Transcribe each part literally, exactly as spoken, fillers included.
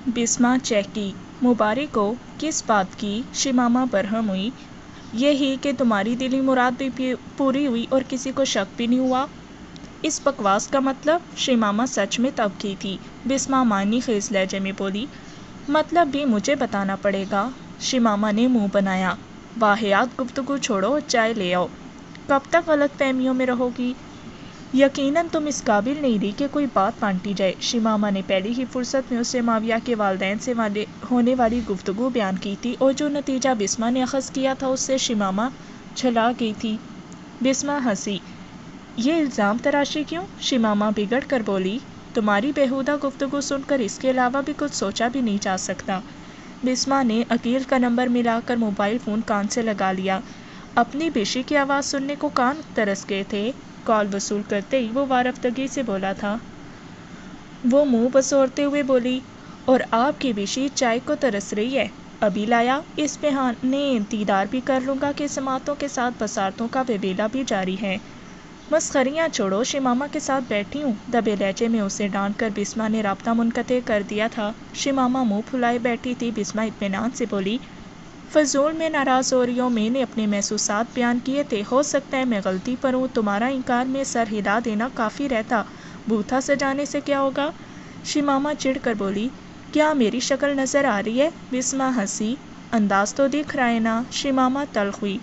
बिस्मा चहकी। मुबारक हो, किस बात की? शिमामा बरहम हुई। यही कि तुम्हारी दिली मुराद भी पूरी हुई और किसी को शक भी नहीं हुआ। इस बकवास का मतलब? शिमामा सच में तब की थी। बिस्मा मानी खेज लहजे में बोली। मतलब भी मुझे बताना पड़ेगा। शिमामा ने मुंह बनाया। वाहियात गुफ्तगू छोड़ो और चाय ले आओ। कब तक गलत फहमियों में रहोगी? यकीनन तुम इस काबिल नहीं रही कि कोई बात बांटी जाए। शिमामा ने पहली ही फुर्सत में उससे माविया के वालिदैन से वाले होने वाली गुफ्तगू बयान की थी और जो नतीजा बिस्मा ने अखज़ किया था उससे शिमामा छला गई थी। बिस्मा हंसी। ये इल्ज़ाम तराशी क्यों? शिमामा बिगड़ कर बोली। तुम्हारी बेहुदा गुफ्तगू सुनकर इसके अलावा भी कुछ सोचा भी नहीं जा सकता। बिस्मा ने अकील का नंबर मिलाकर मोबाइल फ़ोन कान से लगा लिया। अपनी बेशी की आवाज़ सुनने को कान तरस गए थे। कॉल वसूल करते ही वो वारफ्तगी से बोला था। वो मुंह बसोरते हुए बोली, और आपकी बेशी चाय को तरस रही है? अभी लाया। इस बहाने दीदार भी कर लूँगा कि समातों के साथ बसारतों का वेवेला भी जारी है। मस्खरियाँ छोड़ो, शिमामा के साथ बैठी हूँ। दबे लहजे में उसे डांट कर बिस्मा ने राब्ता मुनक़ते कर दिया था। शिमामा मुंह फुलाए बैठी थी। बिस्मा इत्मीनान से बोली, फजूल में नाराज़ हो रही हो। मैंने अपने महसूसात बयान किए थे। हो सकता है मैं गलती पर हूँ। तुम्हारा इनकार में सर हिला देना काफ़ी रहता। बूथा सजाने से क्या होगा? शिमामा चिढ़ कर बोली, क्या मेरी शक्ल नज़र आ रही है? बिस्मा हंसी। अंदाज तो दिख रहा है ना? शिमामा तल्ख हुई।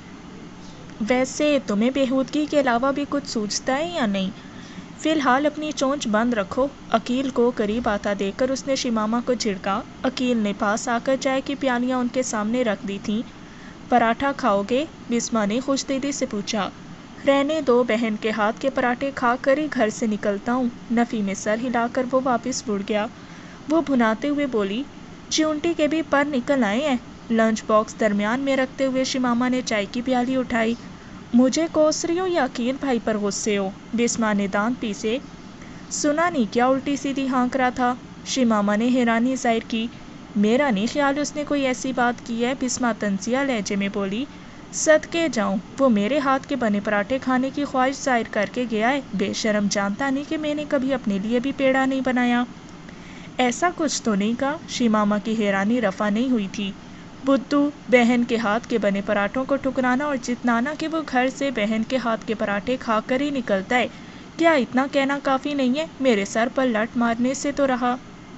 वैसे तुम्हें बेहूदगी के अलावा भी कुछ सूझता है या नहीं? फ़िलहाल अपनी चोंच बंद रखो। अकील को करीब आता देखकर उसने शिमामा को झिड़का। अकील ने पास आकर चाय की प्यालियाँ उनके सामने रख दी थीं। पराठा खाओगे? बिस्मा ने खुशदिली से पूछा। रहने दो, बहन के हाथ के पराठे खा कर ही घर से निकलता हूँ। नफ़ी में सर हिलाकर वो वापस मुड़ गया। वो भुनाते हुए बोली, चिऊंटी के भी पर निकल आए हैं। लंच बॉक्स दरमियान में रखते हुए शिमामा ने चाय की प्याली उठाई। मुझे कोस रही हो या अकील भाई पर गुस्से हो? बिस्मा ने दांत पीसे। सुना नहीं क्या उल्टी सीधी हाँक रहा था? शिमामा ने हैरानी जाहिर की। मेरा नहीं ख्याल उसने कोई ऐसी बात की है। बिस्मा तंजिया लहजे में बोली। सदके जाऊं, वो मेरे हाथ के बने पराठे खाने की ख्वाहिश जाहिर करके गया है। बेशरम, जानता नहीं कि मैंने कभी अपने लिए भी पेड़ा नहीं बनाया। ऐसा कुछ तो नहीं कहा। शिमामा की हैरानी रफा नहीं हुई थी। बुद्धू, बहन के हाथ के बने पराठों को ठुकराना और जितनाना कि वो घर से बहन के हाथ के पराठे खाकर ही निकलता है। क्या इतना कहना काफ़ी नहीं है? मेरे सर पर लट मारने से तो रहा।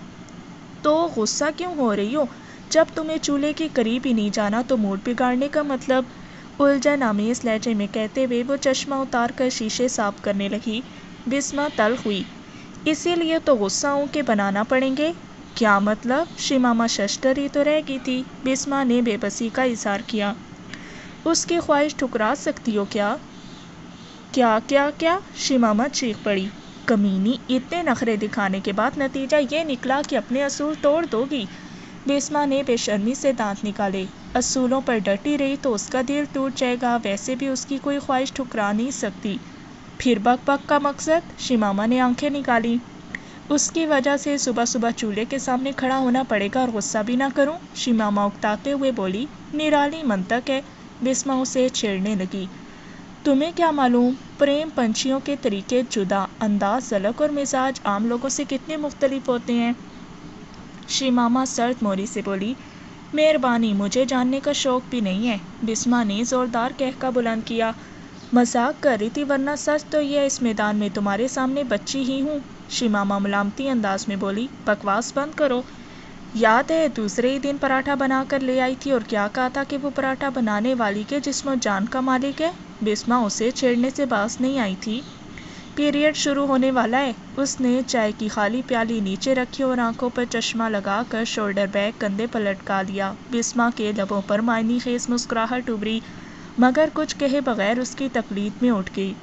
तो गुस्सा क्यों हो रही हो? जब तुम्हें चूल्हे के करीब ही नहीं जाना तो मूड बिगाड़ने का मतलब? उलझन आमेज लहजे में कहते हुए वो चश्मा उतार कर शीशे साफ करने लगी। बिस्मा तल्ख हुई। इसीलिए तो गुस्सा हूँ कि बनाना पड़ेंगे। क्या मतलब? शिमामा शशटर ही तो रह गई थी। बिस्मा ने बेबसी का इजहार किया। उसकी ख्वाहिश ठुकरा सकती हो क्या? क्या क्या क्या? शिमामा चीख पड़ी। कमीनी, इतने नखरे दिखाने के बाद नतीजा ये निकला कि अपने असूल तोड़ दोगी। बिस्मा ने बेशर्मी से दांत निकाले। असूलों पर डटी रही तो उसका दिल टूट जाएगा। वैसे भी उसकी कोई ख्वाहिश ठुकरा नहीं सकती। फिर बक बक का मकसद? शिमामा ने आंखें निकाली। उसकी वजह से सुबह सुबह चूल्हे के सामने खड़ा होना पड़ेगा और गुस्सा भी ना करूं? शिमामा उकताते हुए बोली। निराली मंतक है। बिस्मा उसे छेड़ने लगी। तुम्हें क्या मालूम, प्रेम पंछियों के तरीके जुदा, अंदाज अलग और मिजाज आम लोगों से कितने मुख्तलिफ होते हैं। शिमामा सर्द मोरी से बोली। मेहरबानी, मुझे जानने का शौक भी नहीं है। बिस्मा ने ज़ोरदार कहका बुलंद किया। मजाक कर रही थी, वरना सच तो यह इस मैदान में तुम्हारे सामने बच्ची ही हूँ। शिमामा मुलामती अंदाज में बोली। बकवास बंद करो। याद है दूसरे ही दिन पराठा बना कर ले आई थी और क्या कहा था कि वो पराठा बनाने वाली के जिस्म जान का मालिक है। बिस्मा उसे छेड़ने से बाज नहीं आई थी। पीरियड शुरू होने वाला है। उसने चाय की खाली प्याली नीचे रखी और आंखों पर चश्मा लगाकर शोल्डर बैग कंधे पर लटका लिया। बिस्मा के लबों पर मायनी खेज मुस्कुराहट उभरी, मगर कुछ कहे बगैर उसकी तकलीद में उठ गई।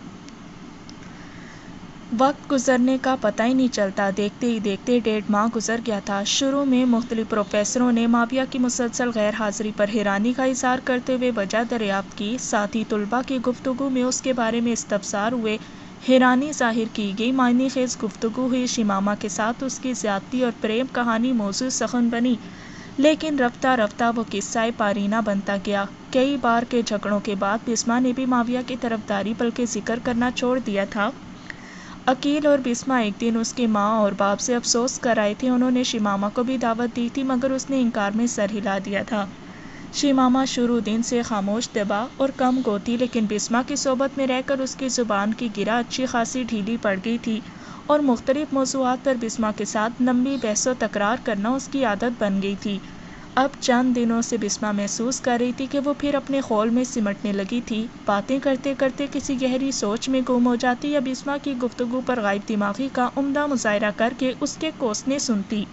वक्त गुजरने का पता ही नहीं चलता। देखते ही देखते डेढ़ माह गुजर गया था। शुरू में मुख्तलिफ प्रोफेसरों ने माविया की मुसलसल गैर हाजिरी पर हैरानी का इजहार करते हुए वजह दरियाफ्त की। साथ ही तुलबा की गुफ्तगू में उसके बारे में इस्तफसार हुए। हैरानी जाहिर की गई। मायने खेज गुफ्तगू हुई। शिमामा के साथ उसकी ज़्यादती और प्रेम कहानी मौजू सखन बनी, लेकिन रफ्ता रफ्ता वो किस्सा पारीना बनता गया। कई बार के झगड़ों के बाद बिस्मा ने भी माविया की तरफदारी बल्कि जिक्र करना छोड़ दिया था। عقیل اور بسمہ ایک دن اس کے ماں اور باپ سے افسوس کر آئے تھے۔ انہوں نے شمامہ کو بھی دعوت دی تھی مگر اس نے انکار میں سر ہلا دیا تھا۔ شمامہ شروع دن سے خاموش طبع اور کم گو تھی، لیکن بسمہ کی صحبت میں رہ کر اس کی زبان کی گرہ اچھی خاصی ڈھیلی پڑ گئی تھی اور مختلف موضوعات پر بسمہ کے ساتھ لمبی بحث و تکرار کرنا اس کی عادت بن گئی تھی۔ اب چند دنوں سے بسمہ محسوس کر رہی تھی کہ وہ پھر اپنے خول میں سمٹنے لگی تھی، باتیں کرتے کرتے کسی گہری سوچ میں گم ہو جاتی یا بسمہ کی گفتگو پر غائب دماغی کا عمدہ مظاہرہ کر کے اس کے کوسنے سنتی۔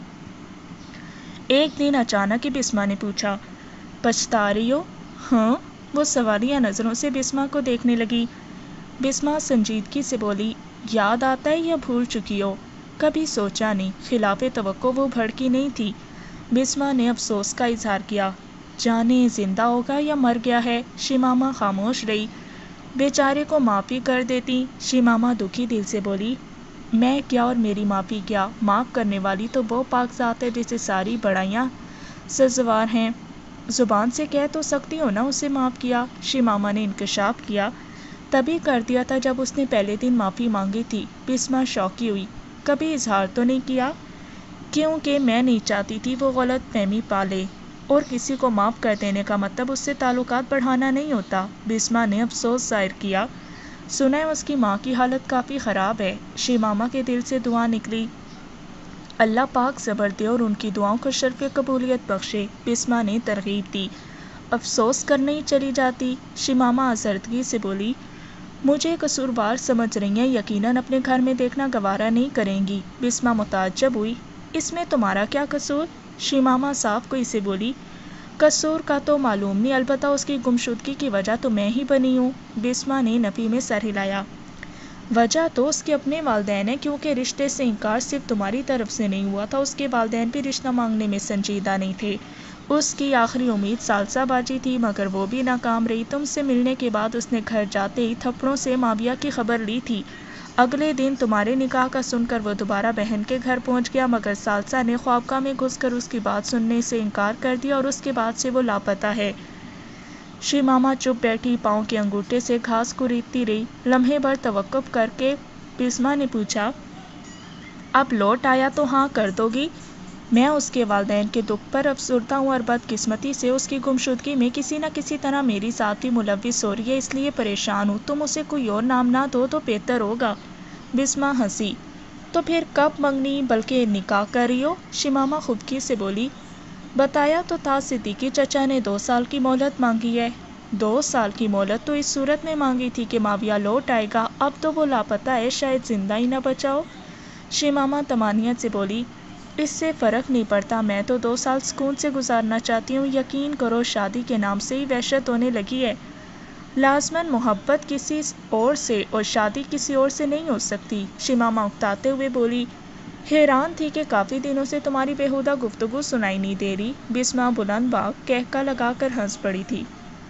ایک دن اچانک ہی بسمہ نے پوچھا، پچھتا رہی ہو؟ ہاں؟ وہ سوالیہ نظروں سے بسمہ کو دیکھنے لگی۔ بسمہ سنجیدگی سے بولی، یاد آتا ہے یا بھول چکی ہو؟ کبھی سوچا نہیں۔ خلاف توقع وہ بھڑکی نہیں تھی۔ بسمہ نے افسوس کا اظہار کیا، جانے زندہ ہوگا یا مر گیا ہے؟ شمامہ خاموش رہی۔ بیچارے کو معاف ہی کر دیتی۔ شمامہ دکھی دل سے بولی، میں کیا اور میری معافی کیا؟ معاف کرنے والی تو وہ پاک ذات ہے جسے ساری بڑائیاں سزوار ہیں۔ زبان سے کہہ تو سکتی ہو نا اسے معاف کیا؟ شمامہ نے انکشاف کیا، تبھی کر دیا تھا جب اس نے پہلے دن معافی مانگی تھی۔ بسمہ شوقی ہوئی، کبھی اظہار تو نہیں کیا؟ کیونکہ میں نہیں چاہتی تھی وہ غلط فہمی پالے، اور کسی کو معاف کر دینے کا مطلب اس سے تعلقات بڑھانا نہیں ہوتا۔ بسمہ نے افسوس ظاہر کیا، سنا ہے اس کی ماں کی حالت کافی خراب ہے۔ شمامہ کے دل سے دعا نکلی، اللہ پاک صبر دے اور ان کی دعاؤں کو شرف قبولیت بخشے۔ بسمہ نے ترغیب دی، افسوس کرنے ہی چلی جاتی؟ شمامہ آزردگی سے بولی، مجھے قصوروار سمجھ رہی ہیں، یقیناً اپنے گھر میں دیکھنا گوارا نہیں کریں گی۔ بسمہ متعجب ہوئی، اس میں تمہارا کیا قصور؟ شمامہ صاف گوئی سے بولی، قصور کا تو معلوم نہیں، البتہ اس کی گمشدگی کی وجہ تو میں ہی بنی ہوں۔ بسمہ نے نفی میں سر ہلایا، وجہ تو اس کے اپنے والدین ہیں، کیونکہ رشتے سے انکار صرف تمہاری طرف سے نہیں ہوا تھا، اس کے والدین بھی رشتہ مانگنے میں سنجیدہ نہیں تھے۔ اس کی آخری امید ثالثہ باجی تھی مگر وہ بھی ناکام رہی۔ تم سے ملنے کے بعد اس نے گھر جاتے ہی تھپڑوں سے ماویہ کی خبر لی تھی۔ اگلے دن تمہارے نکاح کا سن کر وہ دوبارہ بہن کے گھر پہنچ گیا مگر ثالثہ نے خوابگاہ میں گھس کر اس کی بات سننے سے انکار کر دیا اور اس کے بعد سے وہ لاپتہ ہے۔ شمامہ چپ بیٹھی پاؤں کے انگوٹھے سے گھاس کریدتی رہی۔ لمحے بھر توقف کر کے بسمہ نے پوچھا، اب لوٹ آیا تو ہاں کر دو گی؟ میں اس کے والدین کے دکھ پر افسردہ ہوں اور بدقسمتی سے اس کی گمشدگی میں کسی نہ کسی طرح میری ذات بھی ملوث ہو رہی ہے، اس لیے پریشان ہوں۔ تم اسے کوئی اور نام نہ دو تو بہتر ہوگا۔ بسمہ ہنسی، تو پھر کب منگنی بلکہ نکاح کر رہی ہو؟ شمامہ خفگی سے بولی، بتایا تو تھا، صدیقی چچا نے دو سال کی مہلت مانگی ہے۔ دو سال کی مہلت تو اس صورت میں مانگی تھی کہ ماویہ لوٹ آئے گا، اب تو وہ لاپتہ ہے، شاید زندہ ہی نہ بچا ہو۔ شمامہ طمانینت سے بولی، اس سے فرق نہیں پڑتا، میں تو دو سال سکون سے گزارنا چاہتی ہوں۔ یقین کرو شادی کے نام سے ہی وحشت ہونے لگی ہے۔ لازماً محبت کسی اور سے اور شادی کسی اور سے نہیں ہو سکتی۔ شمامہ اکتاتے ہوئے بولی، حیران تھی کہ کافی دنوں سے تمہاری بیہودہ گفتگو سنائی نہیں دے رہی۔ بسمہ بلند باغ قہقہ لگا کر ہنس پڑی تھی۔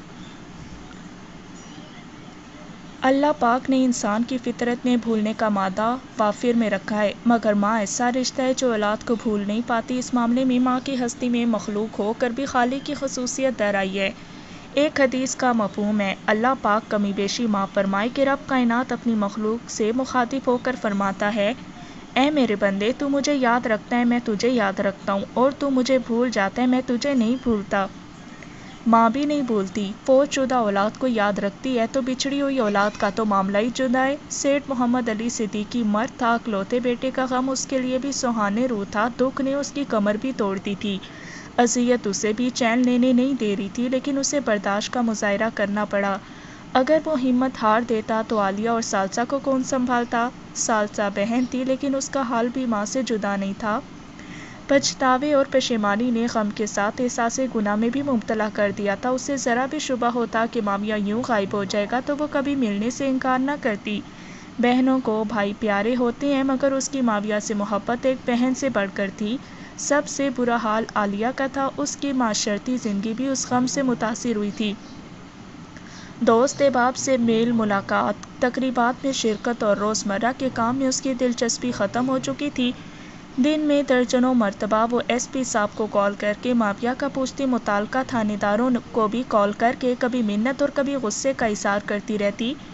اللہ پاک نے انسان کی فطرت میں بھولنے کا مادہ وافر میں رکھا ہے، مگر ماں ایسا رشتہ ہے جو اولاد کو بھول نہیں پاتی۔ اس معاملے میں ماں کی ہستی میں مخلوق ہو کر بھی خالق کی خصوصیت در آئی ہے۔ ایک حدیث کا مفہوم ہے، اللہ پاک کمی بیشی معاف فرمائے کہ رب کائنات اپنی مخلوق سے مخاطب ہو کر فرماتا ہے، اے میرے بندے، تو مجھے یاد رکھتا ہے، میں تجھے یاد رکھتا ہوں، اور تو مجھے بھول جاتا ہے، میں تجھے نہیں بھولتا۔ ماں بھی نہیں بھولتی، فوت شدہ اولاد کو یاد رکھتی ہے تو بچھڑی ہوئی اولاد کا تو معاملہ ہی جدا ہے۔ سیٹھ محمد علی صدیقی مرد تھا، اکلوتے بیٹے کا غم اس کے لیے بھی سہانے روح تھا، دکھ نے اس کی کمر بھی توڑ دی تھی، اذیت اسے بھی چین لینے نہیں دے رہی تھی، لیکن اسے برداشت کا مظاہرہ کرنا پڑا۔ اگر وہ ہمت ہار دیتا تو عالیہ اور ثالثہ کو کون سنبھالتا؟ ثالثہ بہن تھی لیکن اس کا حال بھی ماں سے جدا نہیں تھا۔ پچھتاوے اور پشیمانی نے غم کے ساتھ احساس گناہ میں بھی مبتلا کر دیا تھا۔ اسے ذرا بھی شبہ ہوتا کہ ماویہ یوں غائب ہو جائے گا تو وہ کبھی ملنے سے انکار نہ کرتی۔ بہنوں کو بھائی پیارے ہوتے ہیں مگر اس کی ماویہ سے محبت ایک بہن سے بڑھ کر تھی۔ سب سے برا حال عالیہ کا تھا، اس کی معاشرتی زندگی بھی اس غم سے متاثر ہوئی تھی۔ دوست احباب سے میل ملاقات، تقریبات میں شرکت اور روزمرہ کے کام میں اس کی دلچسپی ختم ہو چکی تھی۔ دن میں درجنوں مرتبہ وہ ایس پی صاحب کو کال کر کے ماویہ کا پوچھتی، متعلقہ تھانے داروں کو بھی کال کر کے کبھی منت اور کبھی غصے کا اظہار کرتی رہتی۔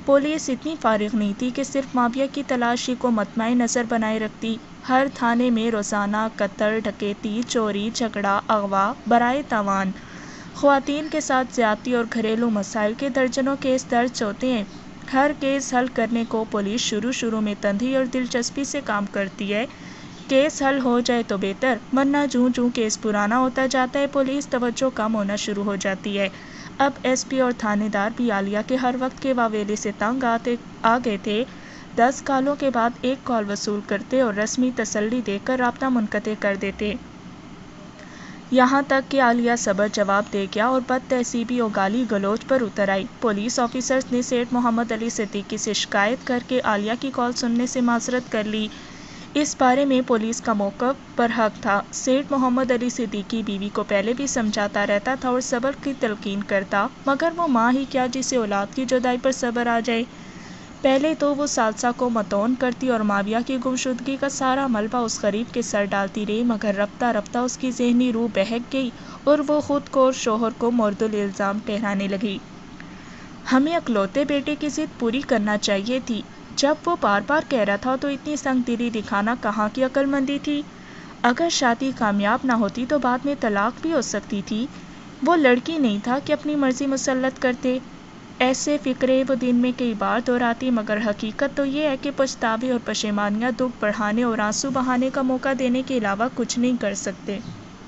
پولیس اتنی فارغ نہیں تھی کہ صرف ماویہ کی تلاشی کو مطمع نظر بنائے رکھتی۔ ہر تھانے میں روزانہ قتل، ڈکیتی، چوری، جھگڑا، اغوا، برائے تاوان، خواتین کے ساتھ زیادتی اور گھریلو مسائل کے درجنوں کیس درج ہوتے ہیں۔ ہر کیس حل کرنے کو پولیس شروع شروع میں تندھی اور دلچسپی سے کام کرتی ہے۔ کیس حل ہو جائے تو بہتر، ورنہ جوں جوں کیس پرانا ہوتا جاتا ہے پولیس توجہ کم ہونا شروع ہو جاتی ہے۔ اب ایس پی اور تھانے دار بھی عالیہ کے ہر وقت کے واویلے سے تنگ آتے آ گئے تھے۔ دس کالوں کے بعد ایک کال وصول کرتے اور رسمی تسلی دے کر رابطہ منقطع کر دیتے۔ یہاں تک کہ عالیہ صبر جواب دے گیا اور بد تہذیبی اور گالی گلوچ پر اتر آئی۔ پولیس آفیسرز نے سیٹھ محمد علی صدیقی سے شکایت کر کے عالیہ کی کال سننے سے معذرت کر لی۔ اس بارے میں پولیس کا موقف برحق تھا۔ سیٹھ محمد علی صدیقی بیوی کو پہلے بھی سمجھاتا رہتا تھا اور صبر کی تلقین کرتا، مگر وہ ماں ہی کیا جسے اولاد کی جدائی پر صبر آ جائے۔ پہلے تو وہ ثالثہ کو متون کرتی اور ماویہ کی گمشدگی کا سارا ملبہ اس غریب کے سر ڈالتی رہی، مگر رفتہ رفتہ اس کی ذہنی روح بہک گئی اور وہ خود کو اور شوہر کو مرد الزام ٹھہرانے لگی۔ ہمیں اکلوتے بیٹے کی ضد پوری کرنا چاہیے تھی۔ جب وہ بار بار کہہ رہا تھا تو اتنی سنگ دلی دکھانا کہاں کی عقل مندی تھی؟ اگر شادی کامیاب نہ ہوتی تو بعد میں طلاق بھی ہو سکتی تھی۔ وہ لڑکی نہیں تھا کہ اپنی مرضی مسلط کرتے۔ ایسے فقرے وہ دن میں کئی بار دہراتی، مگر حقیقت تو یہ ہے کہ پچھتاوے اور پشیمانیاں دکھ بڑھانے اور آنسو بہانے کا موقع دینے کے علاوہ کچھ نہیں کر سکتے۔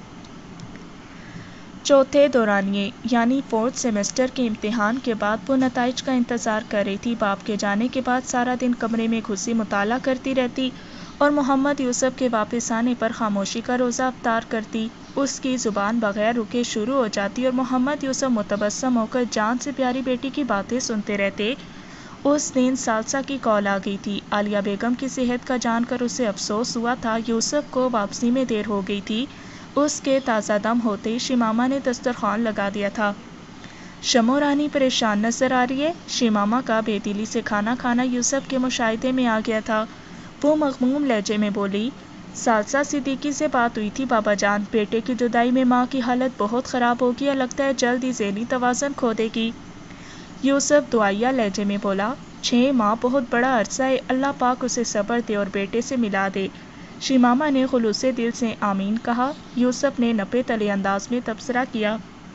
چوتھے دورانیے یعنی فورتھ سیمسٹر کے امتحان کے بعد وہ نتائج کا انتظار کر رہی تھی۔ باپ کے جانے کے بعد سارا دن کمرے میں گھسی مطالعہ کرتی رہتی اور محمد یوسف کے واپس آنے پر خاموشی کا روزہ افطار کرتی۔ اس کی زبان بغیر رکے شروع ہو جاتی اور محمد یوسف متبسم ہو کر جان سے پیاری بیٹی کی باتیں سنتے رہتے۔ اس دن ثالثہ کی کال آ گئی تھی۔ عالیہ بیگم کی صحت کا جان کر اسے افسوس ہوا تھا۔ یوسف کو واپسی میں دیر ہو گئی تھی۔ اس کے تازہ دم ہوتے ہی شمامہ نے دسترخوان لگا دیا تھا۔ شمو رانی پریشان نظر آ رہی ہے؟ شمامہ کا بے دلی سے کھانا کھانا یوسف کے مشاہدے میں آ گیا تھا۔ وہ مغموم لہجے میں بولی، ثالثہ صدیقی سے بات ہوئی تھی بابا جان، بیٹے کی جدائی میں ماں کی حالت بہت خراب ہوگی اور لگتا ہے جلد ہی ذہنی توازن کھو دے گی۔ یوسف دعائیہ لہجے میں بولا، چھ ماہ بہت بڑا عرصہ ہے، اللہ پاک اسے صبر دے اور بیٹے سے ملا دے۔ شمامہ نے خلوص دل سے آمین کہا۔ یوسف نے نپے تلے انداز میں تبصرہ کیا،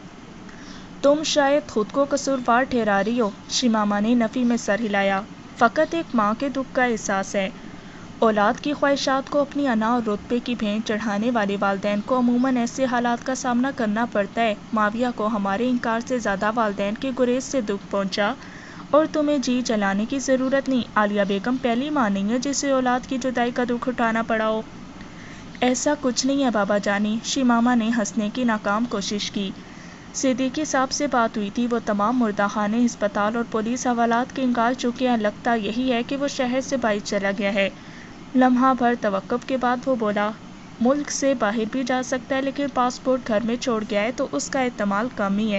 تم شاید خود کو قصوروار ٹھہرا رہی ہو۔ شمامہ نے نفی میں سر ہلایا، فقط ایک ماں کے دکھ کا احساس ہے۔ اولاد کی خواہشات کو اپنی انا اور رتبے کی بھینٹ چڑھانے والے والدین کو عموماً ایسے حالات کا سامنا کرنا پڑتا ہے۔ ماویہ کو ہمارے انکار سے زیادہ والدین کے گریز سے دکھ پہنچا اور تمہیں جی جلانے کی ضرورت نہیں۔ عالیہ بیگم پہلی ماں نہیں ہے جسے اولاد کی جدائی کا دکھ اٹھانا پڑا ہو۔ ایسا کچھ نہیں ہے بابا جانی۔ شمامہ نے ہنسنے کی ناکام کوشش کی۔ صدیقی صاحب سے بات ہوئی تھی، وہ تمام مردہ خانے، ہسپتال اور پولیس حوالات کے نگال چکے ہیں۔ لگتا یہی ہے کہ وہ شہر سے باہر چلا گیا ہے۔ لمحہ بھر توقف کے بعد وہ بولا، ملک سے باہر بھی جا سکتا ہے، لیکن پاسپورٹ گھر میں چھوڑ گیا ہے تو اس کا احتمال کم ہی ہے۔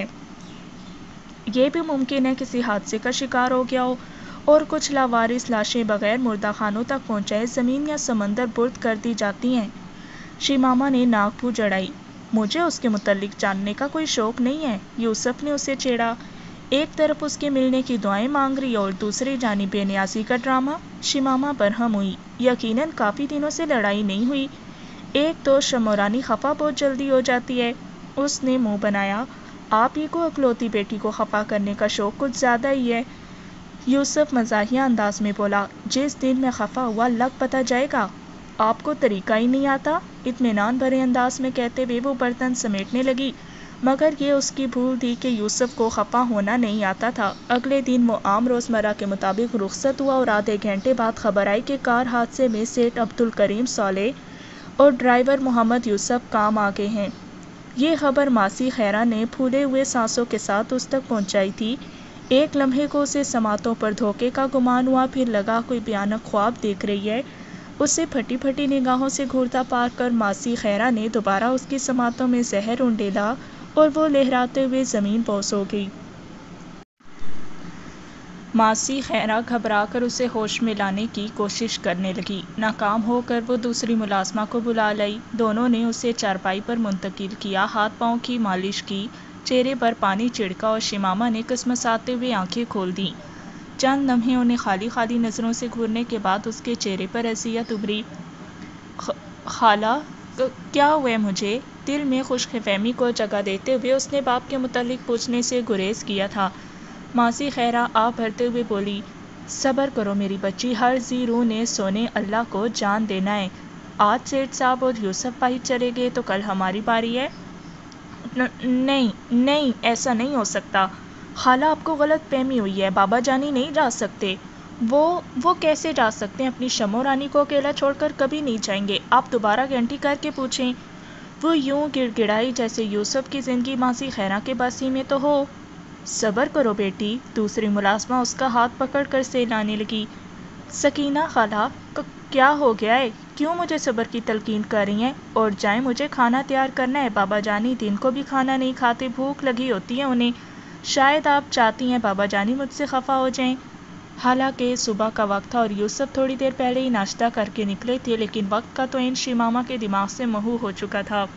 یہ بھی ممکن ہے کسی حادثے کا شکار ہو گیا ہو اور کچھ لاوارث لاشیں بغیر مردہ خانوں تک پہنچائے زمین یا سمندر برد کر دی جاتی ہیں۔ شمامہ نے ناک منہ جڑائی، مجھے اس کے متعلق جاننے کا کوئی شوق نہیں ہے۔ یوسف نے اسے چھیڑا، ایک طرف اس کے ملنے کی دعائیں مانگ رہی اور دوسری جانب بے نیازی کا ڈرامہ۔ شمامہ برہم ہوئی، یقیناً کافی دنوں سے لڑائی نہیں ہوئی۔ ایک تو شمو رانی خفا بہت جلدی ہو جاتی ہے۔ اس نے منہ بنایا، آپ ہی کو اکلوتی بیٹی کو خفا کرنے کا شوق کچھ زیادہ ہی ہے۔ یوسف مزاحیہ انداز میں بولا، جس دن میں خفا ہوا لگ پتہ جائے گا۔ آپ کو طریقہ ہی نہیں آتا، اطمینان بھرے انداز میں کہتے ہوئے وہ برتن سمیٹنے لگی، مگر یہ اس کی بھول تھی کہ یوسف کو خفا ہونا نہیں آتا تھا۔ اگلے دن وہ عام روزمرہ کے مطابق رخصت ہوا اور آدھے گھنٹے بعد خبر آئی کہ کار حادثے میں سیٹھ عبدالکریم صالح اور ڈرائیور محمد یوسف کام آ گئے ہیں۔ یہ خبر ماسی خیرہ نے پھولے ہوئے سانسوں کے ساتھ اس تک پہنچائی تھی۔ ایک لمحے کو اسے سماعتوں پر دھوکے کا گمان ہوا، پھر لگا کوئی بھیانک خواب دیکھ رہی ہے۔ اسے پھٹی پھٹی نگاہوں سے گھورتا پا کر ماسی خیرہ نے دوبارہ اس کی سماعتوں میں زہر انڈیلا اور وہ لہراتے ہوئے زمین بوس ہو گئی۔ ماسی خیرہ گھبرا کر اسے ہوش میں لانے کی کوشش کرنے لگی، ناکام ہو کر وہ دوسری ملازمہ کو بلا لائی۔ دونوں نے اسے چارپائی پر منتقل کیا، ہاتھ پاؤں کی مالش کی، چہرے پر پانی چھڑکا اور شمامہ نے کسمساتے ہوئے آنکھیں کھول دیں۔ چند لمحے انہیں خالی خالی نظروں سے گھورنے کے بعد اس کے چہرے پر حیثیت ابھری۔ خالہ کیا ہوا ہے؟ مجھے دل میں خوش فہمی کو جگہ دیتے ہوئے اس نے باپ کے متعلق پوچھنے سے گریز کیا تھا۔ ماسی خیرہ آہ بھرتے ہوئے بولی، صبر کرو میری بچی، ہر ذی روح نے سونے اللہ کو جان دینا ہے۔ آج سیٹھ صاحب اور یوسف بھائی چلے گئے تو کل ہماری باری ہے۔ نہیں نہیں، ایسا نہیں ہو سکتا خالہ، آپ کو غلط فہمی ہوئی ہے، بابا جانی نہیں جا سکتے۔ وہ وہ کیسے جا سکتے ہیں؟ اپنی شمع رانی کو اکیلا چھوڑ کر کبھی نہیں جائیں گے، آپ دوبارہ گھنٹی کر کے پوچھیں۔ وہ یوں گڑ گڑائی جیسے یوسف کی زندگی ماسی خیرہ کے باسی میں تو ہو۔ صبر کرو بیٹی، دوسری ملازمہ اس کا ہاتھ پکڑ کر سہلانے لگی۔ سکینہ خالہ کیا ہو گیا ہے؟ کیوں مجھے صبر کی تلقین کر رہی ہیں؟ اور جائیں، مجھے کھانا تیار کرنا ہے، بابا جانی دن کو بھی کھانا نہیں کھاتے، بھوک لگی ہوتی ہے انہیں، شاید آپ چاہتی ہیں بابا جانی مجھ سے خفا ہو جائیں۔ حالانکہ صبح کا وقت تھا اور یوسف تھوڑی دیر پہلے ہی ناشتہ کر کے نکلے تھے، لیکن وقت کا تو ان شیمامہ کے دماغ سے محو ہو چکا تھا۔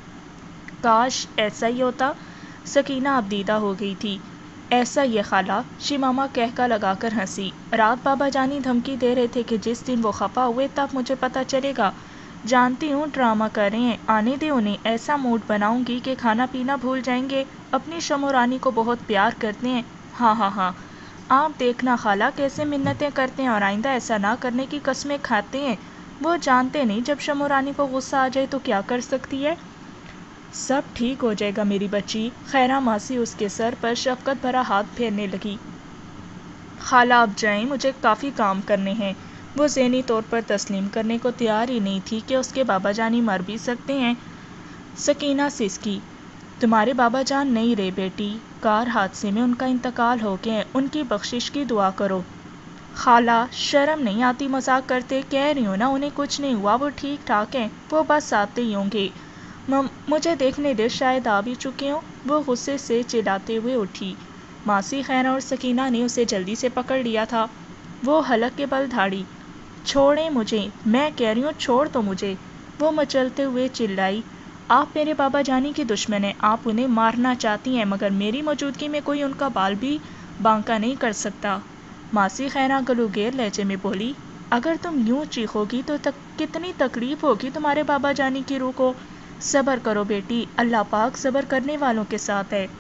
کاش ایسا ہی ہوتا۔ سکینہ اب دیدہ ہو گئی تھی۔ ایسا ہی ہے خالہ، شیمامہ کہکا لگا کر ہنسی۔ رات بابا جانی دھمکی دے رہے تھے کہ جس دن وہ خفا ہوئے تب مجھے پتہ چلے گا۔ جانتی ہوں ڈرامہ کر رہے ہیں، آنے دے انہیں، ایسا موڈ بناؤں گی کہ کھانا پینا بھول جائیں گے، اپنی شمع رانی کو بہت پیار کرتے ہیں۔ ہاں ہاں ہاں، آپ دیکھنا خالہ کیسے منتیں کرتے ہیں اور آئندہ ایسا نہ کرنے کی قسمیں کھاتے ہیں۔ وہ جانتے نہیں جب شمع رانی کو غصہ آ جائے تو کیا کر سکتی ہے۔ سب ٹھیک ہو جائے گا میری بچی، خیرہ ماسی اس کے سر پر شفقت بھرا ہاتھ پھیرنے لگی۔ خالہ آپ جائیں، مجھے کافی کام کرنے ہیں۔ وہ ذہنی طور پر تسلیم کرنے کو تیار ہی نہیں تھی کہ اس کے بابا جانی مر بھی سکتے ہیں۔ سکینہ سسکی، تمہارے بابا جان نہیں رہے بیٹی، کار حادثے میں ان کا انتقال ہو گیا ہے، ان کی بخشش کی دعا کرو۔ خالہ شرم نہیں آتی مذاق کرتے؟ کہہ رہی ہوں نا انہیں کچھ نہیں ہوا، وہ ٹھیک ٹھاک ہیں، وہ بس آتے ہی ہوں گے۔ مجھے دیکھنے دے، شاید آ بھی چکے ہوں۔ وہ غصے سے چلاتے ہوئے اٹھی۔ ماسی خیرہ اور سکینہ نے اسے جلدی سے پکڑ لیا تھا۔ وہ حلق کے بل دھاڑی، چھوڑیں مجھے، میں کہہ رہی ہوں چھوڑ دو مجھے۔ وہ مچلتے ہوئے چلائی، آپ میرے بابا جانی کی دشمن ہیں، آپ انہیں مارنا چاہتی ہیں، مگر میری موجودگی میں کوئی ان کا بال بھی بانکا نہیں کر سکتا۔ ماسی خیرہ گلوگیر لہجے میں بولی، اگر تم یوں چیخو گی تو تک کتنی تکلیف ہوگی تمہارے بابا جانی کی روح کو۔ صبر کرو بیٹی، اللہ پاک صبر کرنے والوں کے ساتھ ہے۔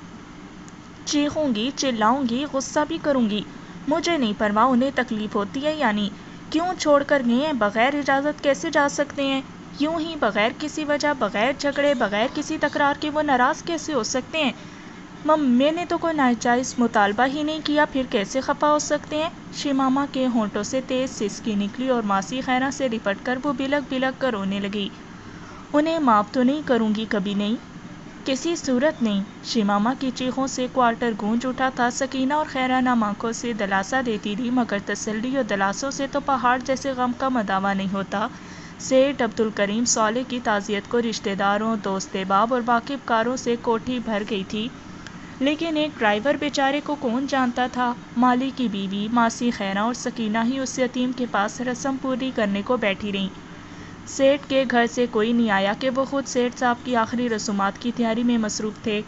چیخوں گی، چلاؤں گی، غصہ بھی کروں گی، مجھے نہیں پرواہ انہیں تکلیف ہوتی ہے یا نہیں۔ کیوں چھوڑ کر گئے ہیں؟ بغیر اجازت کیسے جا سکتے ہیں؟ یوں ہی بغیر کسی وجہ، بغیر جھگڑے، بغیر کسی تکرار کے وہ ناراض کیسے ہو سکتے ہیں؟ مم میں نے تو کوئی ناجائز مطالبہ ہی نہیں کیا، پھر کیسے خفا ہو سکتے ہیں؟ شیمامہ کے ہونٹوں سے تیز سسکی نکلی اور ماسی خیرہ سے لپٹ کر وہ بلک بلک کر رونے لگی۔ انہیں معاف تو نہیں کروں گی، کبھی نہیں، کسی صورت نہیں۔ شیمامہ کی چیخوں سے کوارٹر گونج اٹھا تھا۔ سکینہ اور خیرہ نام آنکھوں سے دلاسا دیتی رہی، مگر تسلی اور دلاسوں سے تو پہاڑ جیسے غم کا مداوع نہیں ہوتا۔ سیٹھ عبدالکریم صالح کی تعزیت کو رشتہ داروں، دوست احباب اور واقف کاروں سے کوٹھی بھر گئی تھی، لیکن ایک ڈرائیور بیچارے کو کون جانتا تھا؟ مالی کی بیوی ماسی خیرہ اور سکینہ ہی اس یتیم کے پاس رسم پوری کرنے کو بیٹھی رہیں۔ سیٹھ کے گھر سے کوئی نہیں آیا کہ وہ خود سیٹھ صاحب کی آخری رسومات کی تیاری میں مصروف تھے۔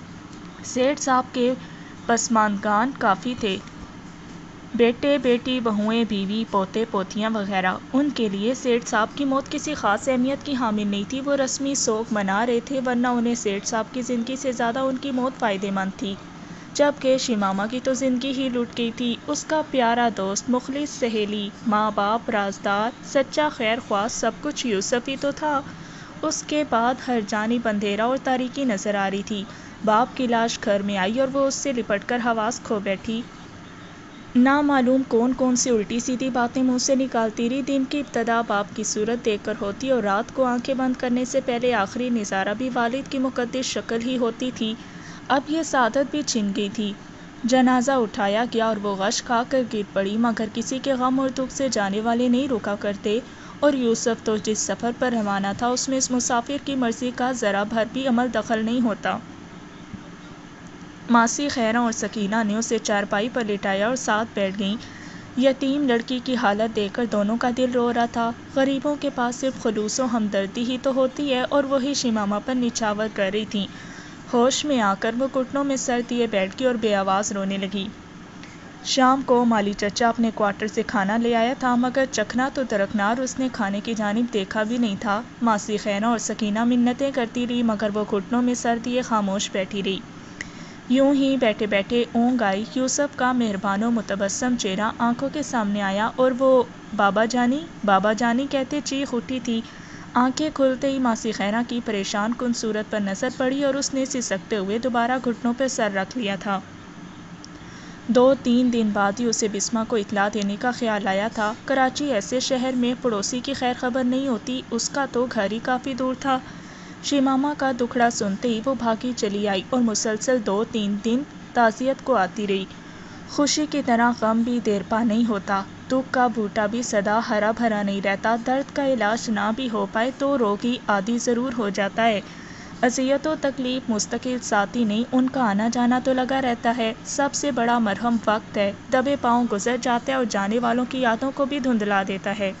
سیٹھ صاحب کے پسماندگان کافی تھے، بیٹے بیٹی، بہوئیں بیوی، پوتے پوتیاں وغیرہ۔ ان کے لیے سیٹھ صاحب کی موت کسی خاص اہمیت کی حامل نہیں تھی، وہ رسمی سوگ منا رہے تھے، ورنہ انہیں سیٹھ صاحب کی زندگی سے زیادہ ان کی موت فائدہ مند تھی۔ جبکہ شیمامہ کی تو زندگی ہی لٹ گئی تھی، اس کا پیارا دوست، مخلص سہیلی، ماں باپ، رازدار، سچا خیر خواہ، سب کچھ یوسف ہی تو تھا۔ اس کے بعد ہر جانب اندھیرا اور تاریکی نظر آ رہی تھی۔ باپ کی لاش گھر میں آئی اور وہ اس سے لپٹ کر حواس کھو بیٹھی، نہ معلوم کون کون سی الٹی سیدھی باتیں منہ سے نکالتی رہی۔ دن کی ابتدا باپ کی صورت دیکھ کر ہوتی اور رات کو آنکھیں بند کرنے سے پہلے آخری نظارہ بھی والد کی مقدس شکل ہی ہوتی تھی۔ اب یہ سعادت بھی چھن گئی تھی۔ جنازہ اٹھایا گیا اور وہ غش کھا کر گر پڑی، مگر کسی کے غم اور دکھ سے جانے والے نہیں رکا کرتے، اور یوسف تو جس سفر پر روانہ تھا اس میں اس مسافر کی مرضی کا ذرا بھر بھی عمل دخل نہیں ہوتا۔ ماسی خیرہ اور سکینہ نے اسے چارپائی پر لٹایا اور ساتھ بیٹھ گئیں۔ یتیم لڑکی کی حالت دیکھ کر دونوں کا دل رو رہا تھا۔ غریبوں کے پاس صرف خلوص و ہمدردی ہی تو ہوتی ہے، اور وہی شیمامہ پر نچھاور کر رہی تھیں۔ ہوش میں آ کر وہ گھٹنوں میں سر دیے بیٹھ گئی اور بے آواز رونے لگی۔ شام کو مالی چچا اپنے کوارٹر سے کھانا لے آیا تھا، مگر چکھنا تو درکنار اس نے کھانے کی جانب دیکھا بھی نہیں تھا۔ ماسی خیرہ اور سکینہ منتیں کرتی رہی، مگر وہ گھٹنوں میں سر دیے خاموش بیٹھی رہی۔ یوں ہی بیٹھے بیٹھے اونگ آئی۔ یوسف کا مہربان و متبسم چہرہ آنکھوں کے سامنے آیا اور وہ بابا جانی بابا جانی کہتے چیخ اٹھی تھی۔ آنکھیں کھلتے ہی ماسی خیرہ کی پریشان کن صورت پر نظر پڑی اور اس نے سسکتے ہوئے دوبارہ گھٹنوں پر سر رکھ لیا تھا۔ دو تین دن بعد ہی اسے بسمہ کو اطلاع دینے کا خیال آیا تھا۔ کراچی ایسے شہر میں پڑوسی کی خیر خبر نہیں ہوتی، اس کا تو گھر ہی کافی دور تھا۔ شیمامہ کا دکھڑا سنتے ہی وہ بھاگی چلی آئی اور مسلسل دو تین دن تعزیت کو آتی رہی۔ خوشی کی طرح غم بھی دیر پا نہیں ہوتا، دکھ کا بوٹا بھی سدا ہرا بھرا نہیں رہتا، درد کا علاج نہ بھی ہو پائے تو روگی عادی ضرور ہو جاتا ہے۔ اذیت و تکلیف مستقل ساتھی نہیں، ان کا آنا جانا تو لگا رہتا ہے۔ سب سے بڑا مرہم وقت ہے، دبے پاؤں گزر جاتا ہے اور جانے والوں کی یادوں کو بھی دھندلا دیتا ہے۔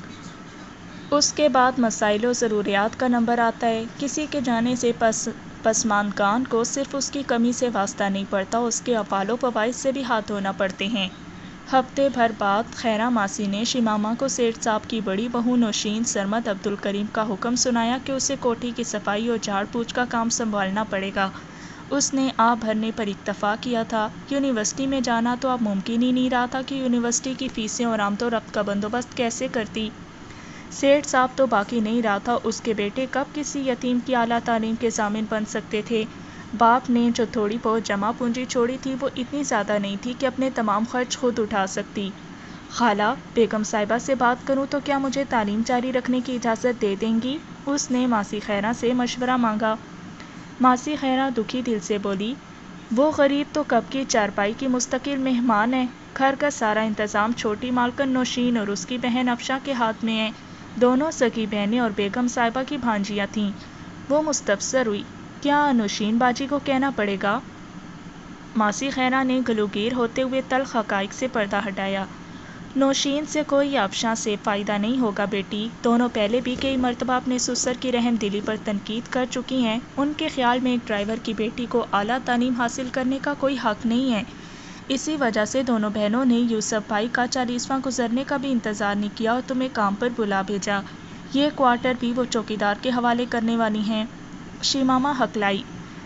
اس کے بعد مسائل و ضروریات کا نمبر آتا ہے۔ کسی کے جانے سے پس پسماندگان کو صرف اس کی کمی سے واسطہ نہیں پڑتا، اس کے افعال و فوائد سے بھی ہاتھ دھونا پڑتے ہیں۔ ہفتے بھر بعد خیرہ ماسی نے شیمامہ کو سیٹھ صاحب کی بڑی بہو نوشین سرمد عبدالکریم کا حکم سنایا کہ اسے کوٹھی کی صفائی اور جھاڑ پوچھ کا کام سنبھالنا پڑے گا۔ اس نے آہ بھرنے پر اکتفا کیا تھا۔ یونیورسٹی میں جانا تو اب ممکن ہی نہیں رہا تھا کہ یونیورسٹی کی فیسیں اور آمد و رفت کا بندوبست کیسے کرتی۔ سیٹھ صاحب تو باقی نہیں رہا تھا، اس کے بیٹے کب کسی یتیم کی اعلیٰ تعلیم کے ضامن بن سکتے تھے۔ باپ نے جو تھوڑی بہت جمع پونجی چھوڑی تھی وہ اتنی زیادہ نہیں تھی کہ اپنے تمام خرچ خود اٹھا سکتی۔ خالہ، بیگم صاحبہ سے بات کروں تو کیا مجھے تعلیم جاری رکھنے کی اجازت دے دیں گی؟ اس نے ماسی خیرہ سے مشورہ مانگا۔ ماسی خیرہ دکھی دل سے بولی، وہ غریب تو کب کی چارپائی کی مستقل مہمان ہے۔ گھر کا سارا انتظام چھوٹی مالکن نوشین اور اس کی بہن افشاں کے ہاتھ میں ہے۔ دونوں سگی بہنیں اور بیگم صاحبہ کی بھانجیاں تھیں۔ وہ مستفسر ہوئی، کیا نوشین باجی کو کہنا پڑے گا؟ ماسی خیرہ نے گلوگیر ہوتے ہوئے تلخ حقائق سے پردہ ہٹایا۔ نوشین سے کوئی افشاں سے فائدہ نہیں ہوگا بیٹی، دونوں پہلے بھی کئی مرتبہ اپنے سسر کی رحم دلی پر تنقید کر چکی ہیں۔ ان کے خیال میں ایک ڈرائیور کی بیٹی کو اعلیٰ تعلیم حاصل کرنے کا کوئی حق نہیں ہے۔ اسی وجہ سے دونوں بہنوں نے یوسف بھائی کا چالیسواں گزرنے کا بھی انتظار نہیں کیا اور تمہیں کام پر بلا بھیجا۔ یہ کوارٹر بھی وہ چوکیدار کے حوالے کرنے والی ہیں۔ شیمامہ ہکلائی،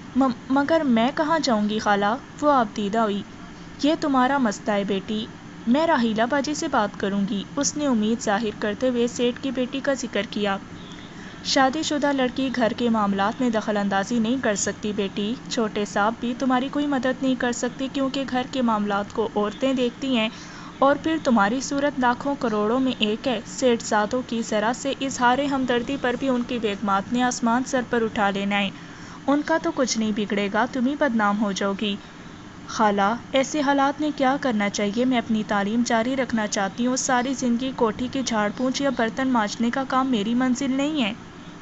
مگر میں کہاں جاؤں گی خالہ؟ وہ آبدیدہ ہوئی، یہ تمہارا مسئلہ ہے بیٹی، میں راحیلہ باجی سے بات کروں گی۔ اس نے امید ظاہر کرتے ہوئے سیٹھ کی بیٹی کا ذکر کیا۔ شادی شدہ لڑکی گھر کے معاملات میں دخل اندازی نہیں کر سکتی بیٹی، چھوٹے صاحب بھی تمہاری کوئی مدد نہیں کر سکتی کیونکہ گھر کے معاملات کو عورتیں دیکھتی ہیں، اور پھر تمہاری صورت لاکھوں کروڑوں میں ایک ہے۔ سیٹھ زادوں کی ذرا سے اظہار ہمدردی پر بھی ان کی بیگمات نے آسمان سر پر اٹھا لینا ہے۔ ان کا تو کچھ نہیں بگڑے گا، تم ہی بدنام ہو جاؤ گی۔ خالہ، ایسے حالات میں کیا کرنا چاہیے؟ میں اپنی تعلیم جاری رکھنا چاہتی ہوں، ساری زندگی کوٹھی کی جھاڑ پونچھ یا برتن مانجنے کا کام میری منزل نہیں ہے۔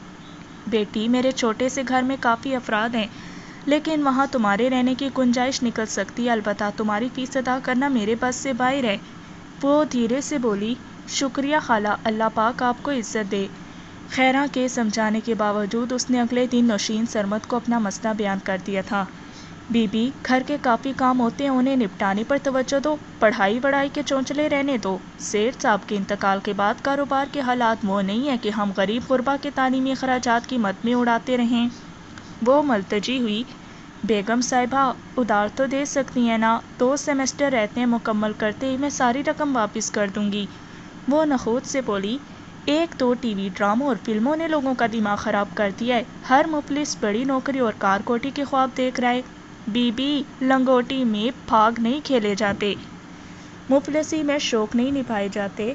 بیٹی، میرے چھوٹے سے گھر میں کافی افراد ہیں، لیکن وہاں تمہارے رہنے کی گنجائش نکل سکتی ہے، البتہ تمہاری فیس ادا کرنا میرے بس سے باہر ہے۔ وہ دھیرے سے بولی، شکریہ خالہ، اللہ پاک آپ کو عزت دے۔ خیرہ کے سمجھانے کے باوجود اس نے اگلے دن نوشین سرمد کو اپنا مسئلہ بیان کر دیا تھا۔ بی بی، گھر کے کافی کام ہوتے ہیں، انہیں نپٹانے پر توجہ دو، پڑھائی وڑھائی کے چونچلے رہنے دو۔ سیٹھ صاحب کے انتقال کے بعد کاروبار کے حالات وہ نہیں ہیں کہ ہم غریب غربا کے تعلیمی اخراجات کی مد میں اڑاتے رہیں۔ وہ ملتجی ہوئی، بیگم صاحبہ ادھار تو دے سکتی ہیں نا، دو سیمسٹر رہتے ہیں، مکمل کرتے ہی میں ساری رقم واپس کر دوں گی۔ وہ نخوت سے بولی، ایک دو ٹی وی ڈراموں اور فلموں نے لوگوں کا دماغ خراب کر دیا ہے، ہر مفلس بڑی نوکری اور کار کوٹھی کے خواب دیکھ رہا ہے۔ بی بی، لنگوٹی میں پھاگ نہیں کھیلے جاتے، مفلسی میں شوق نہیں نبھائے جاتے،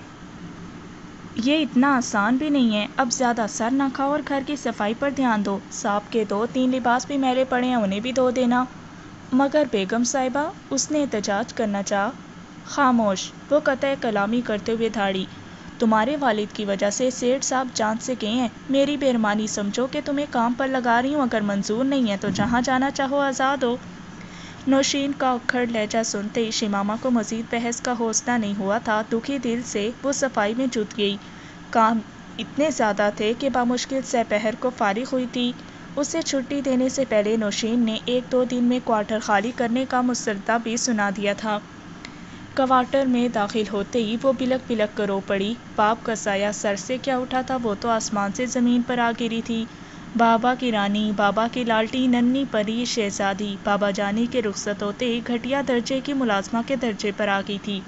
یہ اتنا آسان بھی نہیں ہے۔ اب زیادہ سر نہ کھاؤ اور گھر کی صفائی پر دھیان دو، صاحب کے دو تین لباس بھی میلے پڑے ہیں، انہیں بھی دھو دینا۔ مگر بیگم صاحبہ، اس نے احتجاج کرنا چاہا۔ خاموش، وہ قطع کلامی کرتے ہوئے دھاڑی، تمہارے والد کی وجہ سے سیٹھ صاحب جان سے گئے ہیں، میری بےرحمانی سمجھو کہ تمہیں کام پر لگا رہی ہوں، اگر منظور نہیں ہے تو جہاں جانا چاہو آزاد ہو۔ نوشین کا اکھڑ لہجہ سنتے ہی شیمامہ کو مزید بحث کا حوصلہ نہیں ہوا تھا، دکھی دل سے وہ صفائی میں جٹ گئی۔ کام اتنے زیادہ تھے کہ بامشکل سپہر کو فارغ ہوئی تھی۔ اسے چھٹی دینے سے پہلے نوشین نے ایک دو دن میں کوارٹر خالی کرنے کا مسودہ بھی سنا دیا تھا۔ क्वार्टर में दाखिल होते ही वो बिलक बिलक कर रो पड़ी। बाप का साया सर से क्या उठा था, वो तो आसमान से ज़मीन पर आ गिरी थी। बाबा की रानी, बाबा की लालटी, नन्ही परी शहजादी बाबा जानी के रुखसत होते ही घटिया दर्जे की मुलाजमा के दर्जे पर आ गई थी,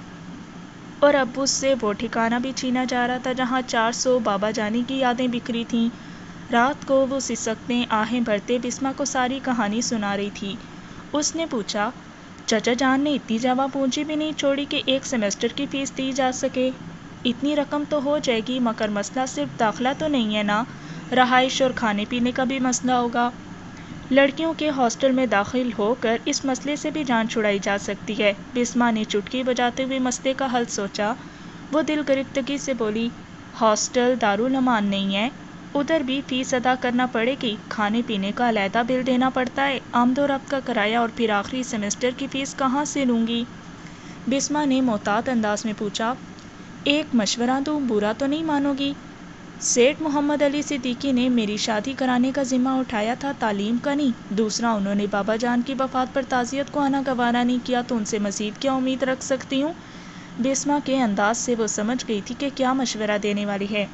और अब उससे वो ठिकाना भी छीना जा रहा था जहाँ चार सौ बाबा जानी की यादें बिखरी थीं। रात को वो सिसकते आहें भरते बिस्मा को सारी कहानी सुना रही थी। उसने पूछा, चचा जान ने इतनी जमा पूंजी भी नहीं छोड़ी कि एक सेमेस्टर की फ़ीस दी जा सके। इतनी रकम तो हो जाएगी, मगर मसला सिर्फ दाखिला तो नहीं है ना, रहाइश और खाने पीने का भी मसला होगा। लड़कियों के हॉस्टल में दाखिल होकर इस मसले से भी जान छुड़ाई जा सकती है। बिस्मा ने चुटकी बजाते हुए मसले का हल सोचा। वो दिल गिरफ्तगी से बोली, हॉस्टल दारुल अमान नहीं है, उधर भी फीस अदा करना पड़ेगी, खाने पीने का अलहदा बिल देना पड़ता है, आमदोरफ्त का किराया, और फिर आखिरी सेमेस्टर की फ़ीस कहाँ से लूँगी। बिस्मा ने मोहतात अंदाज में पूछा, एक मशवरा दूँ, बुरा तो नहीं मानोगी। सेठ मोहम्मद अली सिद्दीकी ने मेरी शादी कराने का ज़िम्मा उठाया था, तालीम का नहीं। दूसरा, उन्होंने बाबा जान की वफ़ात पर ताज़ियत को आना गवारा नहीं किया, तो उनसे मज़ीद क्या उम्मीद रख सकती हूँ। बिस्मा के अंदाज से वो समझ गई थी कि क्या मशवरा देने वाली है।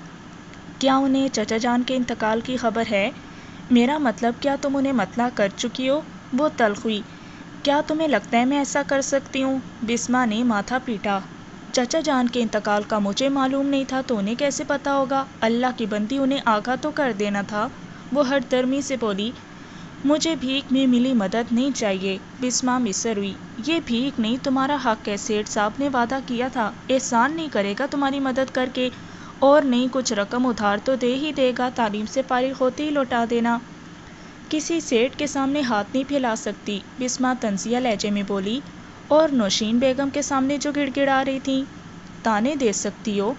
क्या उन्हें चचा जान के इंतकाल की खबर है? मेरा मतलब, क्या तुम उन्हें मतला कर चुकी हो? वो तल्ख हुई। क्या तुम्हें लगता है मैं ऐसा कर सकती हूँ? बिस्मा ने माथा पीटा। चचा जान के इंतकाल का मुझे मालूम नहीं था, तो उन्हें कैसे पता होगा? अल्लाह की बंदी, उन्हें आगाह तो कर देना था। वो हरदर्मी से बोली, मुझे भीख में मिली मदद नहीं चाहिए। बिस्मा मिसर हुई। ये भीख नहीं, तुम्हारा हक है। सेठ साहब ने वादा किया था, एहसान नहीं करेगा तुम्हारी मदद करके, और नहीं कुछ रकम उधार तो दे ही देगा, तालीम से फारिग होते ही लौटा देना। किसी सेठ के सामने हाथ नहीं फैला सकती, बिस्मा तंजिया लहजे में बोली। और नौशीन बेगम के सामने जो गिड़गिड़ा रही थी, ताने दे सकती हो।